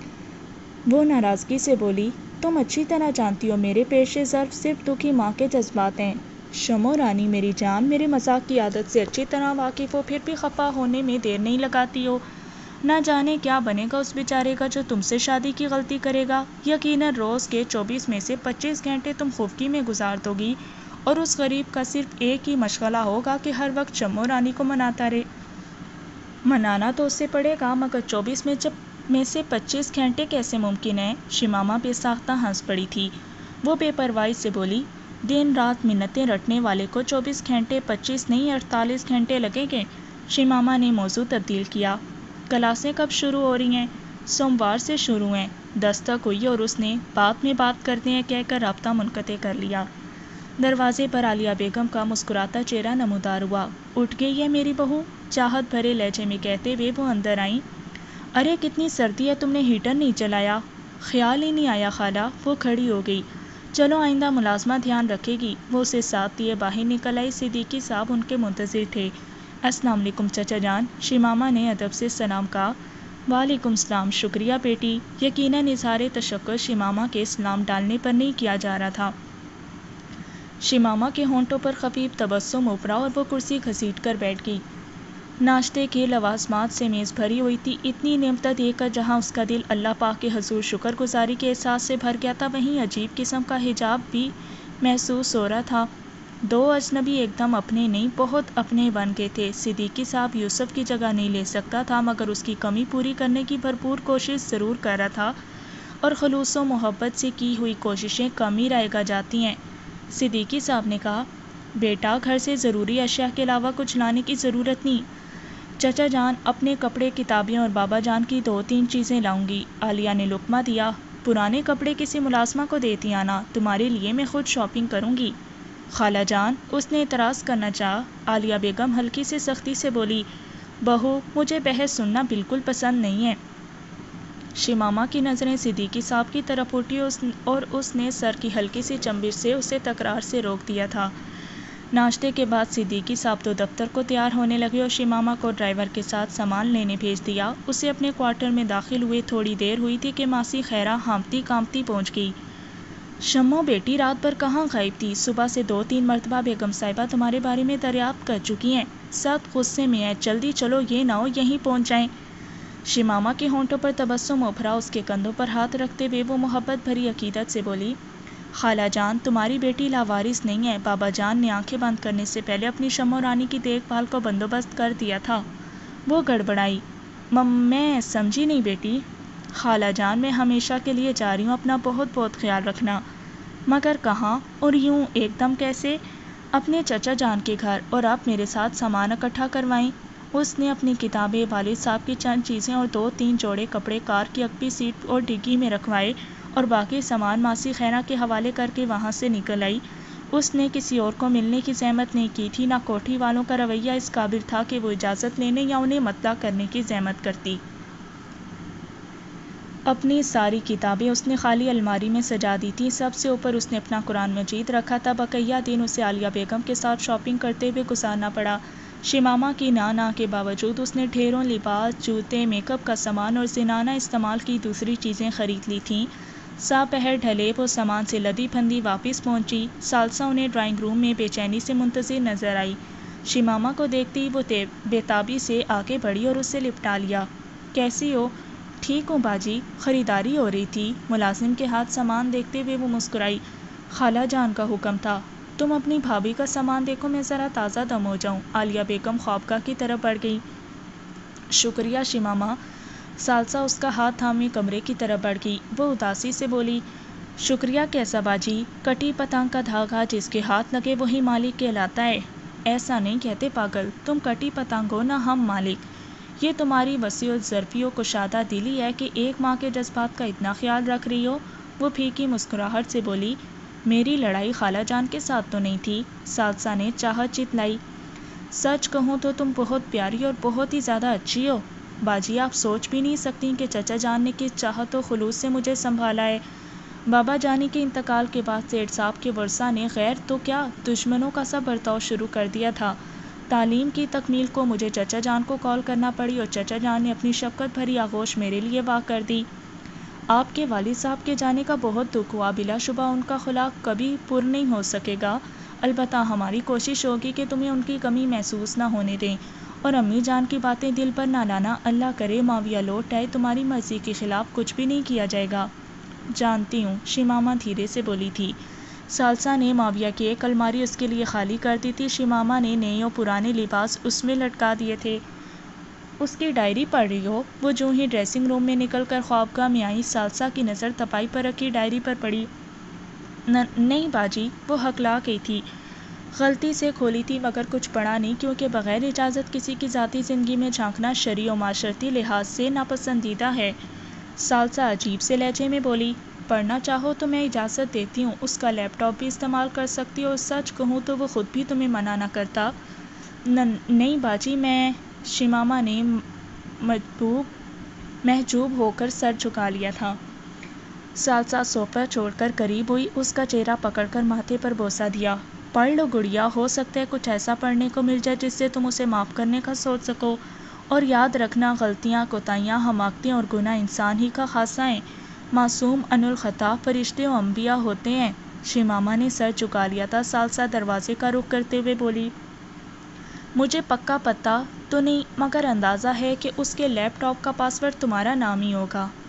وہ ناراضگی سے بولی۔ تم اچھی طرح جانتی ہو میرے پیش ضرب صرف دکھی ماں کے جذبات ہیں۔ شمو رانی میری جان میرے مذاق کی عادت سے اچھی طرح واقف ہو، پھر بھی خفا ہونے میں دیر نہیں لگاتی ہو۔ نہ جانے کیا بنے گا اس بیچارے کا جو تم سے شادی کی غلطی کرے گا۔ یقیناً روز کے چوبیس میں سے پچیس گھنٹے تم خفگی میں گزار دو گی، اور اس غریب کا صرف ایک ہی مشغلہ ہوگا کہ ہر وقت شمو رانی کو مناتا رہے۔ منانا تو اسے پڑے گا، مگر چوبیس میں جب میں سے پچیس گھنٹے کیسے ممکن ہے؟ شمامہ بے ساختہ ہنس پڑی تھی۔ وہ بے پرواہی سے بولی۔ دن رات منتیں رٹنے والے کو چوبیس گھنٹے پچیس نہیں اڑتالیس گھنٹے لگیں گے۔ شمامہ نے موضوع تبدیل کیا۔ کلاسیں کب شروع ہو رہی ہیں؟ سوموار سے شروع ہیں۔ دستک ہوئی اور اس نے بعد میں بات کرتے ہیں کہہ کر رابطہ منقطع کر لیا۔ دروازے پر عالیہ بیگم کا مسکراتا چہرہ نمودار ہوا۔ اٹھ گئی ہے میری بہو؟ چاہت بھرے لہجے میں کہتے ہوئے وہ اندر آئیں۔ ارے کتنی سردی ہے، تم نے ہیٹر نہیں چلایا؟ خیال ہی نہیں آیا خالہ۔ وہ کھڑی ہو گئی۔ چلو آئندہ ملازمہ دھیان رکھے گی۔ وہ اسے ساتھ دیے باہر نکل آئی۔ صدیقی صاحب ان کے منتظر تھے۔ السلام علیکم چچا جان، شمامہ نے ادب سے سلام کہا۔ وعلیکم السلام، شکریہ بیٹی۔ یقیناً اظہار تشکر شمامہ کے سلام ڈالنے پر نہیں کیا جا رہا تھا۔ شمامہ کے ہونٹوں پر خفیف تبسم ابھرا اور وہ کرسی گھسیٹ کر بیٹھ گئی۔ ناشتے کے لوازمات سے میز بھری ہوئی تھی۔ اتنی نعمتیں دیکھ کر جہاں اس کا دل اللہ پاک کے حضور شکر گزاری کے احساس سے بھر گیا تھا، وہیں عجیب قسم کا حجاب بھی محسوس ہو رہا تھا۔ دو اجنبی ایک دم اپنے نہیں، بہت اپنے بن گئے تھے۔ صدیقی صاحب یوسف کی جگہ نہیں لے سکتا تھا، مگر اس کی کمی پوری کرنے کی بھرپور کوشش ضرور کر رہا تھا، اور خلوص و محبت سے کی ہوئی کوششیں کم ہی رائے گا جاتی ہیں۔ صدیقی صاحب نے کہا، بیٹا گھر سے ضروری اشیاء کے علاوہ کچھ لانے کی ضرورت نہیں۔ چچا جان اپنے کپڑے، کتابیں اور بابا جان کی دو تین چیزیں لاؤں گی۔ عالیہ نے لقمہ دیا۔ پرانے کپڑے کسی ملازمہ کو دیتی آنا، تمہارے لیے میں خود شاپنگ کروں گی۔ خالہ جان، اس نے اعتراض کرنا چاہا۔ عالیہ بیگم ہلکی سے سختی سے بولی، بہو مجھے بحث سننا بالکل پسند نہیں ہے۔ شمامہ کی نظریں صدیقی صاحب کی طرف اٹھی اور اس نے سر کی ہلکی سی چنبش سے اسے تکرار سے روک دیا تھا۔ ناشتے کے بعد صدیقی صاحب تو دفتر کو تیار ہونے لگے اور شمامہ کو ڈرائیور کے ساتھ سامان لینے بھیج دیا۔ اسے اپنے کوارٹر میں داخل ہوئے تھوڑی دیر ہوئی تھی کہ ماسی خیرہ ہانپتی کانپتی پہنچ گئی۔ شمو بیٹی رات بھر کہاں غائب تھی؟ صبح سے دو تین مرتبہ بیگم صاحبہ تمہارے بارے میں دریافت کر چکی ہیں، سخت غصے میں ہیں، جلدی چلو، یہ نہ ہو یہیں پہنچ جائیں۔ شمامہ کے ہونٹوں پر تبسم ابھرا، اس کے کندھوں پر ہاتھ رکھتے ہوئے وہ محبت بھری عقیدت سے بولی، خالہ جان تمہاری بیٹی لاوارث نہیں ہے۔ بابا جان نے آنکھیں بند کرنے سے پہلے اپنی شمو رانی کی دیکھ بھال کو بندوبست کر دیا تھا۔ وہ گڑبڑائی، میں سمجھی نہیں بیٹی۔ خالہ جان میں ہمیشہ کے لیے جا رہی ہوں، اپنا بہت بہت خیال رکھنا۔ مگر کہاں اور یوں ایک دم کیسے؟ اپنے چچا جان کے گھر، اور آپ میرے ساتھ سامان اکٹھا کروائیں۔ اس نے اپنی کتابیں، والد صاحب کی چند چیزیں اور دو تین جوڑے کپڑے کار کی اگلی سیٹ اور ڈگی میں رکھوائے اور باقی سامان ماسی خیرہ کے حوالے کر کے وہاں سے نکل آئی۔ اس نے کسی اور کو ملنے کی زحمت نہیں کی تھی، نہ کوٹھی والوں کا رویہ اس قابل تھا کہ وہ اجازت لینے یا انہیں مطلع کرنے کی زحمت کرتی۔ اپنی ساری کتابیں اس نے خالی الماری میں سجا دی تھیں۔ سب سے اوپر اس نے اپنا قرآن مجید رکھا تھا۔ بقیہ دن اسے عالیہ بیگم کے ساتھ شاپنگ کرتے ہوئے گزارنا پڑا۔ شمامہ کی نا نا کے باوجود اس نے ڈھیروں لباس، جوتے، میک اپ کا سامان اور زنانہ استعمال کی دوسری چیزیں خرید لی تھیں۔ سا پہر ڈھلے وہ سامان سے لدی پھندی واپس پہنچی۔ ثالثہ انہیں ڈرائنگ روم میں بے چینی سے منتظر نظر آئی۔ شمامہ کو دیکھتے ہی وہ بے تابی سے آگے بڑھی اور اسے لپٹا لیا۔ کیسی ہو؟ ٹھیک ہوں باجی، خریداری ہو رہی تھی۔ ملازم کے ہاتھ سامان دیکھتے ہوئے وہ مسکرائی۔ خالہ جان کا حکم تھا، تم اپنی بھابھی کا سامان دیکھو، میں ذرا تازہ دم ہو جاؤں۔ عالیہ بیگم خوابگاہ کی طرف بڑھ گئی۔ شکریہ شمامہ۔ ثالثہ اس کا ہاتھ تھامے کمرے کی طرف بڑھ گئی۔ وہ اداسی سے بولی، شکریہ کیسا باجی؟ کٹی پتنگ کا دھاگا جس کے ہاتھ لگے وہی مالک کہلاتا ہے۔ ایسا نہیں کہتے پاگل، تم کٹی پتنگ ہو نہ ہم مالک۔ یہ تمہاری وسیع الظرفی و کشادہ دلی ہے کہ ایک ماں کے جذبات کا اتنا خیال رکھ رہی ہو۔ وہ پھیکی مسکراہٹ سے بولی، میری لڑائی خالہ جان کے ساتھ تو نہیں تھی۔ ثالثہ نے چاہت جتلائی، سچ کہوں تو تم بہت پیاری اور بہت ہی زیادہ اچھی ہو باجی، آپ سوچ بھی نہیں سکتی کہ چچا جان نے کس چاہت و خلوص سے مجھے سنبھالا ہے۔ بابا جانی کے انتقال کے بعد سیٹھ صاحب کے ورثاء نے غیر تو کیا دشمنوں کا سا برتاؤ شروع کر دیا تھا۔ تعلیم کی تکمیل کو مجھے چچا جان کو کال کرنا پڑی اور چچا جان نے اپنی شفقت بھری آغوش میرے لیے واہ کر دی۔ آپ کے والد صاحب کے جانے کا بہت دکھ ہوا، بلا شبہ ان کا خلا کبھی پر نہیں ہو سکے گا، البتہ ہماری کوشش ہوگی کہ تمہیں ان کی کمی محسوس نہ ہونے دیں، اور امی جان کی باتیں دل پر نہ لانا، اللہ کرے معاویہ لوٹ آئے، تمہاری مرضی کے خلاف کچھ بھی نہیں کیا جائے گا۔ جانتی ہوں، شمامہ دھیرے سے بولی تھی۔ ثالثہ نے معاویہ کی ایک الماری اس کے لیے خالی کر دی تھی۔ شمامہ نے نئے اور پرانے لباس اس میں لٹکا دیے تھے۔ اس کی ڈائری پڑھ رہی ہو؟ وہ جو ہی ڈریسنگ روم میں نکل کر خوابگاہ میں آئی، ثالثہ کی نظر تپائی پر رکھی ڈائری پر پڑی۔ نہیں باجی، وہ ہکلا گئی تھی، غلطی سے کھولی تھی، مگر کچھ پڑھا نہیں، کیونکہ بغیر اجازت کسی کی ذاتی زندگی میں جھانکنا شرعی و معاشرتی لحاظ سے ناپسندیدہ ہے۔ ثالثہ عجیب سے لہجے میں بولی، پڑھنا چاہو تو میں اجازت دیتی ہوں، اس کا لیپ ٹاپ بھی استعمال کر سکتی ہو، اور سچ کہوں تو وہ خود بھی تمہیں منع نہ کرتا۔ نہیں باجی میں شمامہ نے محجوب ہو کر سر جھکا لیا تھا۔ ثالثہ صوفہ چھوڑ کر قریب ہوئی، اس کا چہرہ پکڑ کر ماتھے پر بوسہ دیا۔ پڑھ لو گڑیا، ہو سکتا ہے کچھ ایسا پڑھنے کو مل جائے جس سے تم اسے معاف کرنے کا سوچ سکو، اور یاد رکھنا غلطیاں، کوتاہیاں، حماقتیں اور گناہ انسان ہی کا خاصہ ہیں، معصوم ان الخطا فرشتے و انبیاء ہوتے ہیں۔ شمامہ نے سر جھکا لیا تھا۔ ثالثہ دروازے کا رخ کرتے ہوئے بولی، مجھے پکا پتہ تو نہیں مگر اندازہ ہے کہ اس کے لیپ ٹاپ کا پاس ورڈ تمہارا نام ہی ہوگا۔